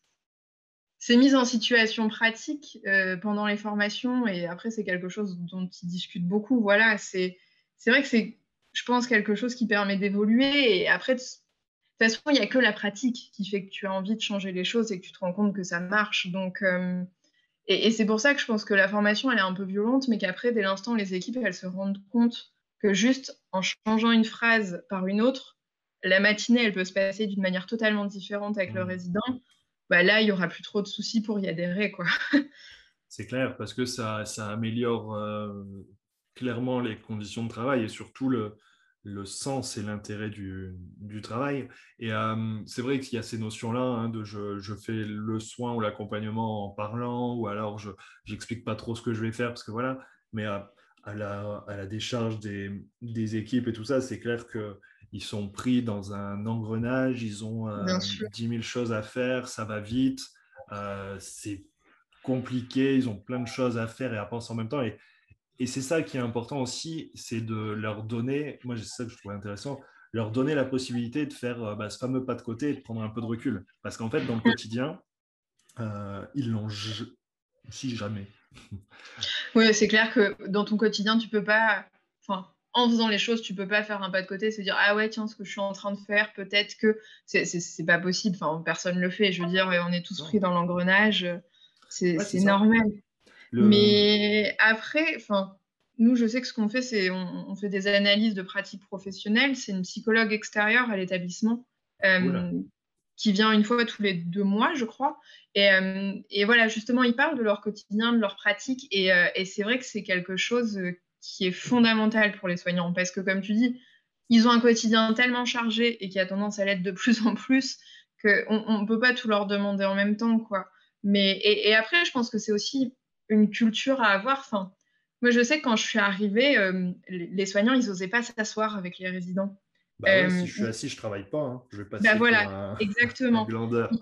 B: c'est mis en situation pratique euh, pendant les formations. Et après, c'est quelque chose dont ils discutent beaucoup. Voilà, c'est c'est vrai que c'est, je pense, quelque chose qui permet d'évoluer. Et après, de toute façon, il n'y a que la pratique qui fait que tu as envie de changer les choses et que tu te rends compte que ça marche. Donc, euh, et, et c'est pour ça que je pense que la formation, elle est un peu violente, mais qu'après, dès l'instant, les équipes, elles se rendent compte que juste en changeant une phrase par une autre, la matinée, elle peut se passer d'une manière totalement différente avec le
A: Hmm.
B: résident. Bah là, il y aura plus trop de soucis pour y adhérer, quoi.
A: C'est clair, parce que ça, ça améliore euh, clairement les conditions de travail et surtout le, le sens et l'intérêt du, du travail. Et euh, c'est vrai qu'il y a ces notions-là hein, de je, je fais le soin ou l'accompagnement en parlant, ou alors je j'explique pas trop ce que je vais faire, parce que voilà, mais à, à la, à la décharge des, des équipes et tout ça, c'est clair qu'ils sont pris dans un engrenage, ils ont
B: Bien
A: euh,
B: sûr.
A: dix mille choses à faire, ça va vite. Euh, c'est compliqués, ils ont plein de choses à faire et à penser en même temps. Et, et c'est ça qui est important aussi, c'est de leur donner, moi c'est ça que je trouve intéressant, leur donner la possibilité de faire euh, bah, ce fameux pas de côté et de prendre un peu de recul. Parce qu'en fait, dans le quotidien, euh, ils l'ont si jamais.
B: Oui, c'est clair que dans ton quotidien, tu peux pas, enfin, en faisant les choses, tu peux pas faire un pas de côté et se dire, ah ouais, tiens, ce que je suis en train de faire, peut-être que c'est c'est- c'est pas possible. Enfin, personne le fait. Je veux dire, on est tous pris
A: Non.
B: dans l'engrenage. C'est
A: Ouais, c'est
B: c'est
A: ça.
B: normal.
A: Le...
B: Mais après, enfin, nous, je sais que ce qu'on fait, c'est on, on fait des analyses de pratiques professionnelles. C'est une psychologue extérieure à l'établissement
A: Cool.
B: euh, qui vient une fois tous les deux mois, je crois. Et, euh, et voilà, justement, ils parlent de leur quotidien, de leurs pratiques. Et, euh, et c'est vrai que c'est quelque chose euh, qui est fondamental pour les soignants. Parce que, comme tu dis, ils ont un quotidien tellement chargé et qui a tendance à l'être de plus en plus qu'on ne peut pas tout leur demander en même temps, quoi. Mais, et, et après, je pense que c'est aussi une culture à avoir. Enfin, moi, je sais que quand je suis arrivée, euh, les les soignants, ils n'osaient pas s'asseoir avec les résidents.
A: Bah ouais, si
B: Euh,
A: je suis assis, je travaille pas, hein. Je vais
B: bah
A: passer pour
B: voilà,
A: un, un
B: exactement.
A: glandeur.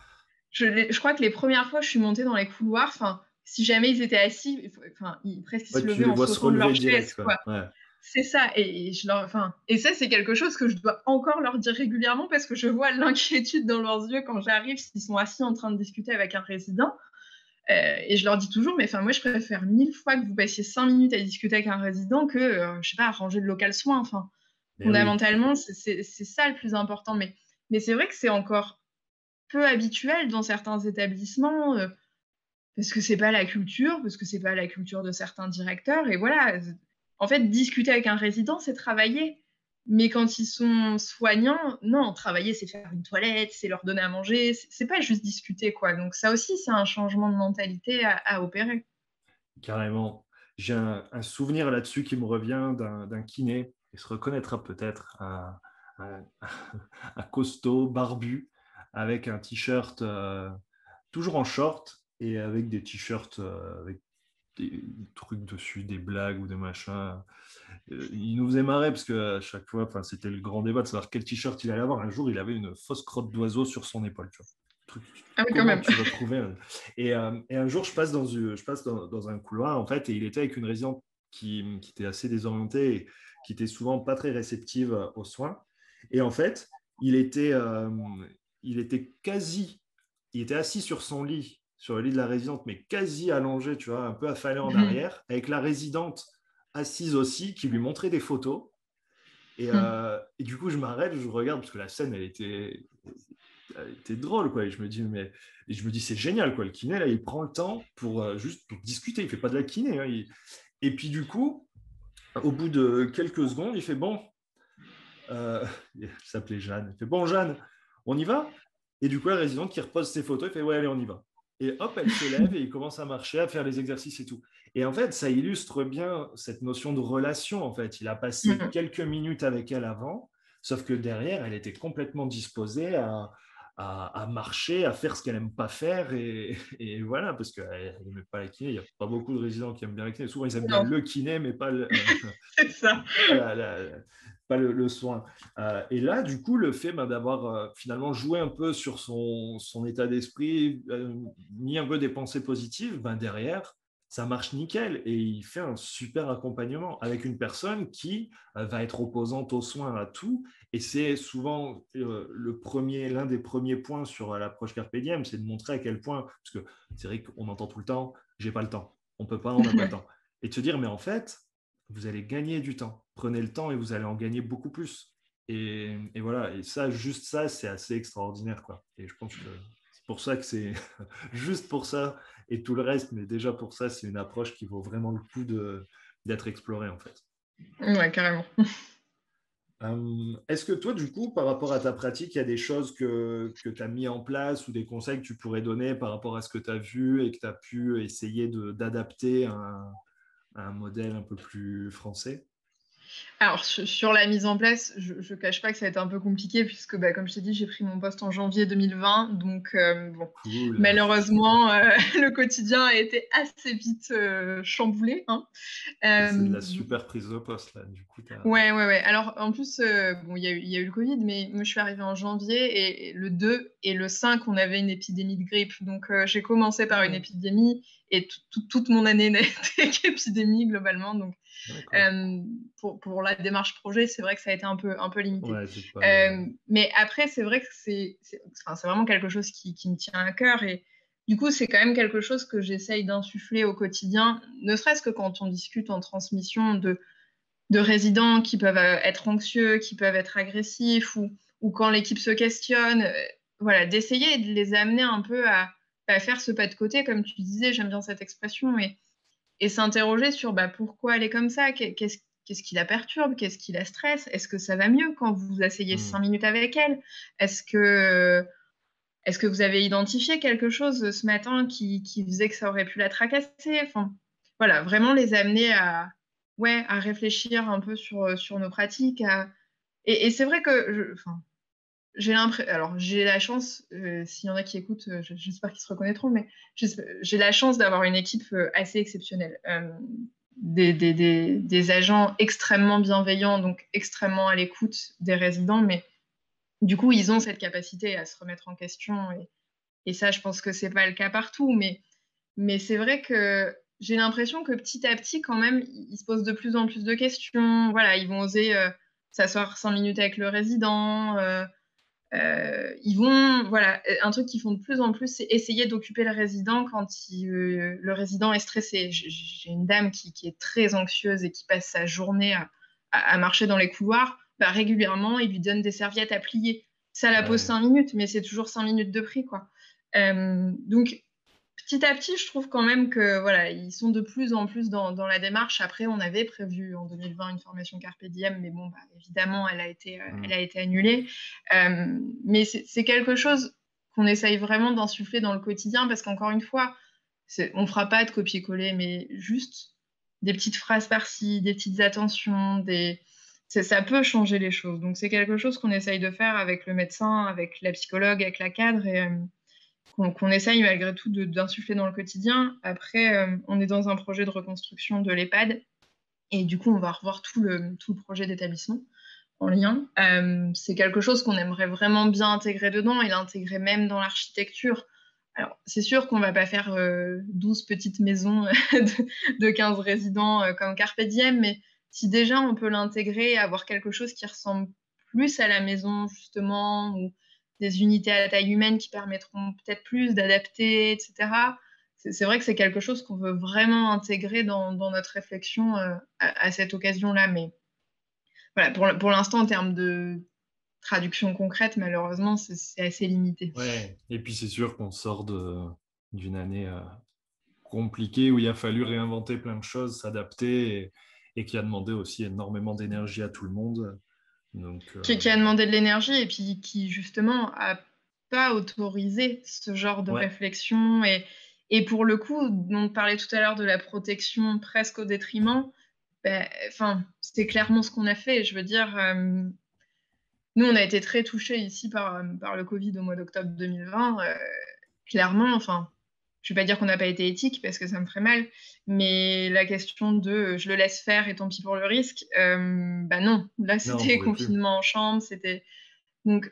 B: Je, les- je crois que les premières fois, je suis montée dans les couloirs. Enfin, si jamais ils étaient assis, il faut- enfin, ils, presque ils
A: Ouais,
B: se
A: tu
B: levaient
A: les
B: en
A: vois se
B: sautant de leur
A: relever direct,
B: chaise,
A: quoi.
B: quoi.
A: Ouais.
B: C'est ça. Et, et je leur, enfin, et ça, c'est quelque chose que je dois encore leur dire régulièrement parce que je vois l'inquiétude dans leurs yeux quand j'arrive s'ils sont assis en train de discuter avec un résident. Euh, et je leur dis toujours, mais enfin, moi, je préfère mille fois que vous passiez cinq minutes à discuter avec un résident que, euh, je sais pas, à ranger le local soin. Enfin,
A: Mais oui.
B: fondamentalement, c'est c'est- c'est ça le plus important. Mais, mais c'est vrai que c'est encore peu habituel dans certains établissements, euh, parce que c'est pas la culture, parce que c'est pas la culture de certains directeurs. Et voilà, en fait, discuter avec un résident, c'est travailler. Mais quand ils sont soignants, non, travailler, c'est faire une toilette, c'est leur donner à manger, c'est c'est pas juste discuter, quoi. Donc ça aussi, c'est un changement de mentalité à, à opérer.
A: Carrément. J'ai un, un souvenir là-dessus qui me revient d'un d'un kiné, il se reconnaîtra peut-être, un, un- un costaud, barbu, avec un t-shirt, euh, toujours en short, et avec des t-shirts euh, avec des trucs dessus, des blagues ou des machins. Euh, il nous faisait marrer parce qu'à chaque fois, enfin, c'était le grand débat de savoir quel t-shirt il allait avoir. Un jour, il avait une fausse crotte d'oiseau sur son épaule. Tu vois. Truc-
B: Ah oui, quand
A: comment
B: même.
A: tu vas trouver un- et, euh, et un jour, je passe, dans, une- je passe dans, dans un couloir, en fait, et il était avec une résidente qui, qui était assez désorientée et qui était souvent pas très réceptive euh, aux soins. Et en fait, il était, euh, il était quasi, il était assis sur son lit, sur le lit de la résidente, mais quasi allongé, tu vois, un peu affalé en arrière, avec la résidente assise aussi, qui lui montrait des photos. Et, euh, et du coup, je m'arrête, je regarde, parce que la scène, elle était, t'es drôle, quoi. Et je me dis, mais et je me dis, c'est génial, quoi. Le kiné, là, il prend le temps pour euh, juste pour discuter. Il fait pas de la kiné, hein. Il- Et puis, du coup, au bout de quelques secondes, il fait, bon, euh, il s'appelait Jeanne. Il fait, bon, Jeanne, on y va? Et du coup, la résidente qui repose ses photos, il fait, ouais, allez, on y va. Et hop, elle se lève et il commence à marcher, à faire les exercices et tout. Et en fait, ça illustre bien cette notion de relation, en fait. Il a passé
B: Mm.
A: quelques minutes avec elle avant, sauf que derrière, elle était complètement disposée à, à, à marcher, à faire ce qu'elle n'aime pas faire. Et, et voilà, parce qu'elle n'aimait pas la kiné. Il n'y a pas beaucoup de résidents qui aiment bien la kiné. Souvent, ils aiment bien
B: Non,
A: le kiné, mais pas le,
B: c'est ça.
A: pas la- la- pas le, le soin. Euh, et là, du coup, le fait ben, d'avoir euh, finalement joué un peu sur son, son état d'esprit, euh, mis un peu des pensées positives, ben, derrière, ça marche nickel. Et il fait un super accompagnement avec une personne qui euh, va être opposante aux soins, à tout. Et c'est souvent euh, le premier, l'un des premiers points sur euh, l'approche Carpe Diem, c'est de montrer à quel point, parce que c'est vrai qu'on entend tout le temps, j'ai pas le temps, on peut pas, on n'a pas le temps. Et de se dire, mais en fait, vous allez gagner du temps. Prenez le temps et vous allez en gagner beaucoup plus. Et, et voilà, et ça, juste ça, c'est assez extraordinaire, quoi. Et je pense que c'est pour ça que c'est juste pour ça et tout le reste, mais déjà pour ça, c'est une approche qui vaut vraiment le coup de, d'être explorée, en fait.
B: Ouais, carrément.
A: Euh, est-ce que toi, du coup, par rapport à ta pratique, il y a des choses que, que tu as mis en place ou des conseils que tu pourrais donner par rapport à ce que tu as vu et que tu as pu essayer de, d'adapter à un, à un modèle un peu plus français?
B: Alors, sur sur la mise en place, je ne cache pas que ça a été un peu compliqué puisque, bah, comme je t'ai dit, j'ai pris mon poste en janvier deux mille vingt. Donc, euh, bon,
A: Cool.
B: malheureusement, euh, le quotidien a été assez vite euh, chamboulé, hein.
A: C'est de
B: Euh,
A: la super prise de poste, là. Du coup, t'as...
B: ouais, ouais, ouais. Alors, en plus, euh, bon, il y a eu, il y a eu le Covid, mais moi, je suis arrivée en janvier et, et le deux et le cinq, on avait une épidémie de grippe. Donc, euh, j'ai commencé par
A: Ah
B: une
A: ouais,
B: épidémie et tout- tout- toute mon année n'a été qu'épidémie globalement. Donc,
A: d'accord.
B: Euh, pour, pour la démarche projet, c'est vrai que ça a été un peu, un peu limité.
A: Ouais, c'est pas le...
B: Euh, mais après, c'est vrai que c'est c'est- enfin, c'est vraiment quelque chose qui, qui me tient à cœur. Et du coup, c'est quand même quelque chose que j'essaye d'insuffler au quotidien, ne serait-ce que quand on discute en transmission de, de résidents qui peuvent euh, être anxieux, qui peuvent être agressifs, ou, ou quand l'équipe se questionne. Euh, voilà, d'essayer de les amener un peu à, à faire ce pas de côté, comme tu disais, j'aime bien cette expression. Et et s'interroger sur bah, pourquoi elle est comme ça, qu'est-ce qu'est-ce qui la perturbe, qu'est-ce qui la stresse, est-ce que ça va mieux quand vous vous asseyez cinq
A: Hmm.
B: minutes avec elle, est-ce que, est-ce que vous avez identifié quelque chose ce matin qui, qui faisait que ça aurait pu la tracasser, enfin, voilà, vraiment les amener à, ouais, à réfléchir un peu sur, sur nos pratiques. À... Et, et c'est vrai que je, enfin, j'ai l'impression, alors j'ai la chance, euh, s'il y en a qui écoutent, euh, j'espère qu'ils se reconnaîtront, mais j'ai la chance d'avoir une équipe euh, assez exceptionnelle. Euh, des, des, des, des agents extrêmement bienveillants, donc extrêmement à l'écoute des résidents, mais du coup, ils ont cette capacité à se remettre en question. Et, et ça, je pense que c'est pas le cas partout, mais, mais c'est vrai que j'ai l'impression que petit à petit, quand même, ils se posent de plus en plus de questions. Voilà, ils vont oser euh, s'asseoir cinq minutes avec le résident. Euh, euh, ils vont, voilà, un truc qu'ils font de plus en plus, c'est essayer d'occuper le résident quand il, euh, le résident est stressé. J'ai une dame qui, qui, est très anxieuse et qui passe sa journée à, à, à marcher dans les couloirs. Bah, régulièrement, il lui donne des serviettes à plier. Ça la pose
A: Ouais.
B: cinq minutes, mais c'est toujours cinq minutes de prix, quoi. Euh, donc, petit à petit, je trouve quand même que voilà, ils sont de plus en plus dans, dans la démarche. Après, on avait prévu en deux mille vingt une formation Carpe Diem, mais bon, bah, évidemment, elle a été, euh,
A: Hmm.
B: elle a été annulée. Euh, mais c'est quelque chose qu'on essaye vraiment d'insuffler dans le quotidien parce qu'encore une fois, on ne fera pas de copier-coller, mais juste des petites phrases par-ci, des petites attentions, des... ça peut changer les choses. Donc c'est quelque chose qu'on essaye de faire avec le médecin, avec la psychologue, avec la cadre et euh, qu'on qu'on essaye malgré tout d'insuffler dans le quotidien. Après, euh, on est dans un projet de reconstruction de l'EHPAD et du coup, on va revoir tout le, tout le projet d'établissement en lien. Euh, c'est quelque chose qu'on aimerait vraiment bien intégrer dedans et l'intégrer même dans l'architecture. Alors, c'est sûr qu'on ne va pas faire euh, douze petites maisons de, de quinze résidents euh, comme Carpe Diem, mais si déjà on peut l'intégrer, avoir quelque chose qui ressemble plus à la maison, justement, ou des unités à taille humaine qui permettront peut-être plus d'adapter, et cetera. C'est vrai que c'est quelque chose qu'on veut vraiment intégrer dans, dans notre réflexion euh, à, à cette occasion-là, mais voilà, pour, pour l'instant, en termes de traduction concrète, malheureusement, c'est, c'est assez limité.
A: Ouais, et puis c'est sûr qu'on sort de, d'une année euh, compliquée où il a fallu réinventer plein de choses, s'adapter, et, et qui a demandé aussi énormément d'énergie à tout le monde. Donc, euh...
B: qui, qui a demandé de l'énergie et puis qui, justement, a pas autorisé ce genre de ouais. réflexion. Et, et pour le coup, on parlait tout à l'heure de la protection presque au détriment. Ben, enfin, c'était clairement ce qu'on a fait. Je veux dire, euh, nous, on a été très touchés ici par, par le Covid au mois d'octobre deux mille vingt. Euh, clairement, enfin, je ne vais pas dire qu'on n'a pas été éthique parce que ça me ferait mal, mais la question de je le laisse faire et tant pis pour le risque, euh, bah non. Là, c'était non, confinement plus. En chambre, c'était... Donc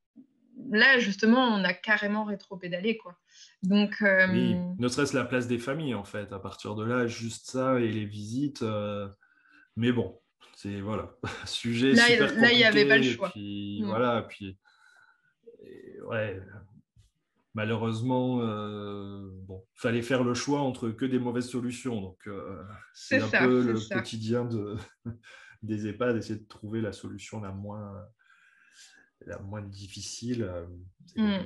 B: là, justement, on a carrément rétro-pédalé, quoi. Donc, euh...
A: oui, ne serait-ce la place des familles, en fait. À partir de là, juste ça et les visites. Euh... Mais bon, c'est, voilà, sujet
B: là,
A: super compliqué.
B: Là, il n'y avait pas le choix.
A: Puis, mmh. voilà, puis... Et, ouais... Malheureusement, euh, bon, fallait faire le choix entre que des mauvaises solutions. Donc, euh, c'est, c'est un ça, peu c'est le ça. quotidien de, des EHPAD, essayer de trouver la solution la moins, la moins difficile. C'est mm.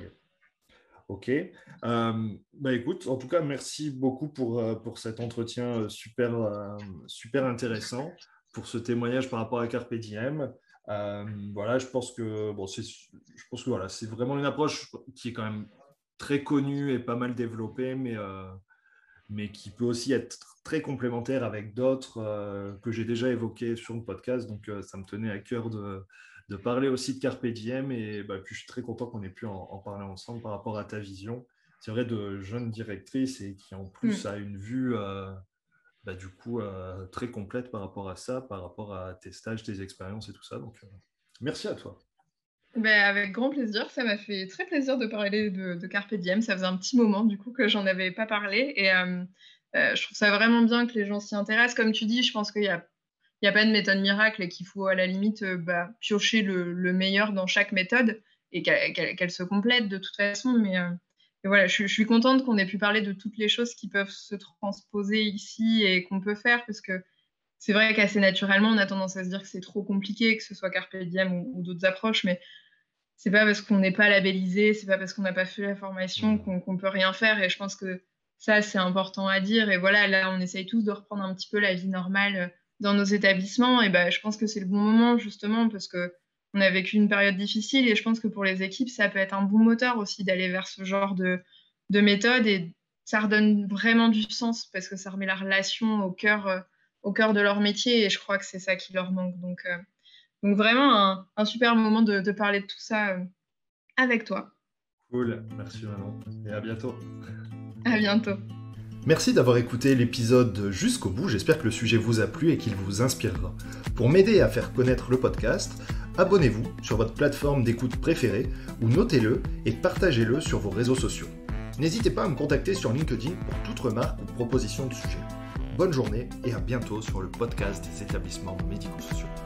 A: Ok. Euh, bah écoute, en tout cas, merci beaucoup pour, pour cet entretien super, super intéressant, pour ce témoignage par rapport à Carpe Diem. Euh, voilà, je pense que, bon, c'est, je pense que voilà, c'est vraiment une approche qui est quand même très connu et pas mal développé, mais, euh, mais qui peut aussi être très complémentaire avec d'autres euh, que j'ai déjà évoqués sur le podcast. Donc, euh, ça me tenait à cœur de, de parler aussi de Carpe Diem. Et bah, puis, je suis très content qu'on ait pu en, en parler ensemble par rapport à ta vision. C'est vrai, de jeune directrice et qui, en plus, mmh. a une vue euh, bah, du coup, euh, très complète par rapport à ça, par rapport à tes stages, tes expériences et tout ça. Donc, euh, merci à toi.
B: Ben, avec grand plaisir, ça m'a fait très plaisir de parler de, de Carpe Diem. Ça faisait un petit moment du coup que j'en avais pas parlé et euh, euh, je trouve ça vraiment bien que les gens s'y intéressent. Comme tu dis, je pense qu'il y a, il y a pas de méthode miracle et qu'il faut à la limite euh, bah, piocher le, le meilleur dans chaque méthode et qu'elle, qu'elle, qu'elle se complète de toute façon. Mais euh, et voilà, je, je suis contente qu'on ait pu parler de toutes les choses qui peuvent se transposer ici et qu'on peut faire parce que c'est vrai qu'assez naturellement, on a tendance à se dire que c'est trop compliqué, que ce soit Carpe Diem ou, ou d'autres approches, mais c'est pas parce qu'on n'est pas labellisé, c'est pas parce qu'on n'a pas fait la formation qu'on, qu'on peut rien faire. Et je pense que ça, c'est important à dire. Et voilà, là, on essaye tous de reprendre un petit peu la vie normale dans nos établissements. Et ben, je pense que c'est le bon moment, justement, parce que on a vécu une période difficile. Et je pense que pour les équipes, ça peut être un bon moteur aussi d'aller vers ce genre de, de méthode. Et ça redonne vraiment du sens parce que ça remet la relation au cœur, au cœur de leur métier. Et je crois que c'est ça qui leur manque. Donc, euh, Donc vraiment un, un super moment de, de parler de tout ça euh, avec toi.
A: Cool, merci Manon et à bientôt.
B: À bientôt.
C: Merci d'avoir écouté l'épisode jusqu'au bout, j'espère que le sujet vous a plu et qu'il vous inspirera. Pour m'aider à faire connaître le podcast, abonnez-vous sur votre plateforme d'écoute préférée ou notez-le et partagez-le sur vos réseaux sociaux. N'hésitez pas à me contacter sur LinkedIn pour toute remarque ou proposition de sujet. Bonne journée et à bientôt sur le podcast des établissements médico-sociaux.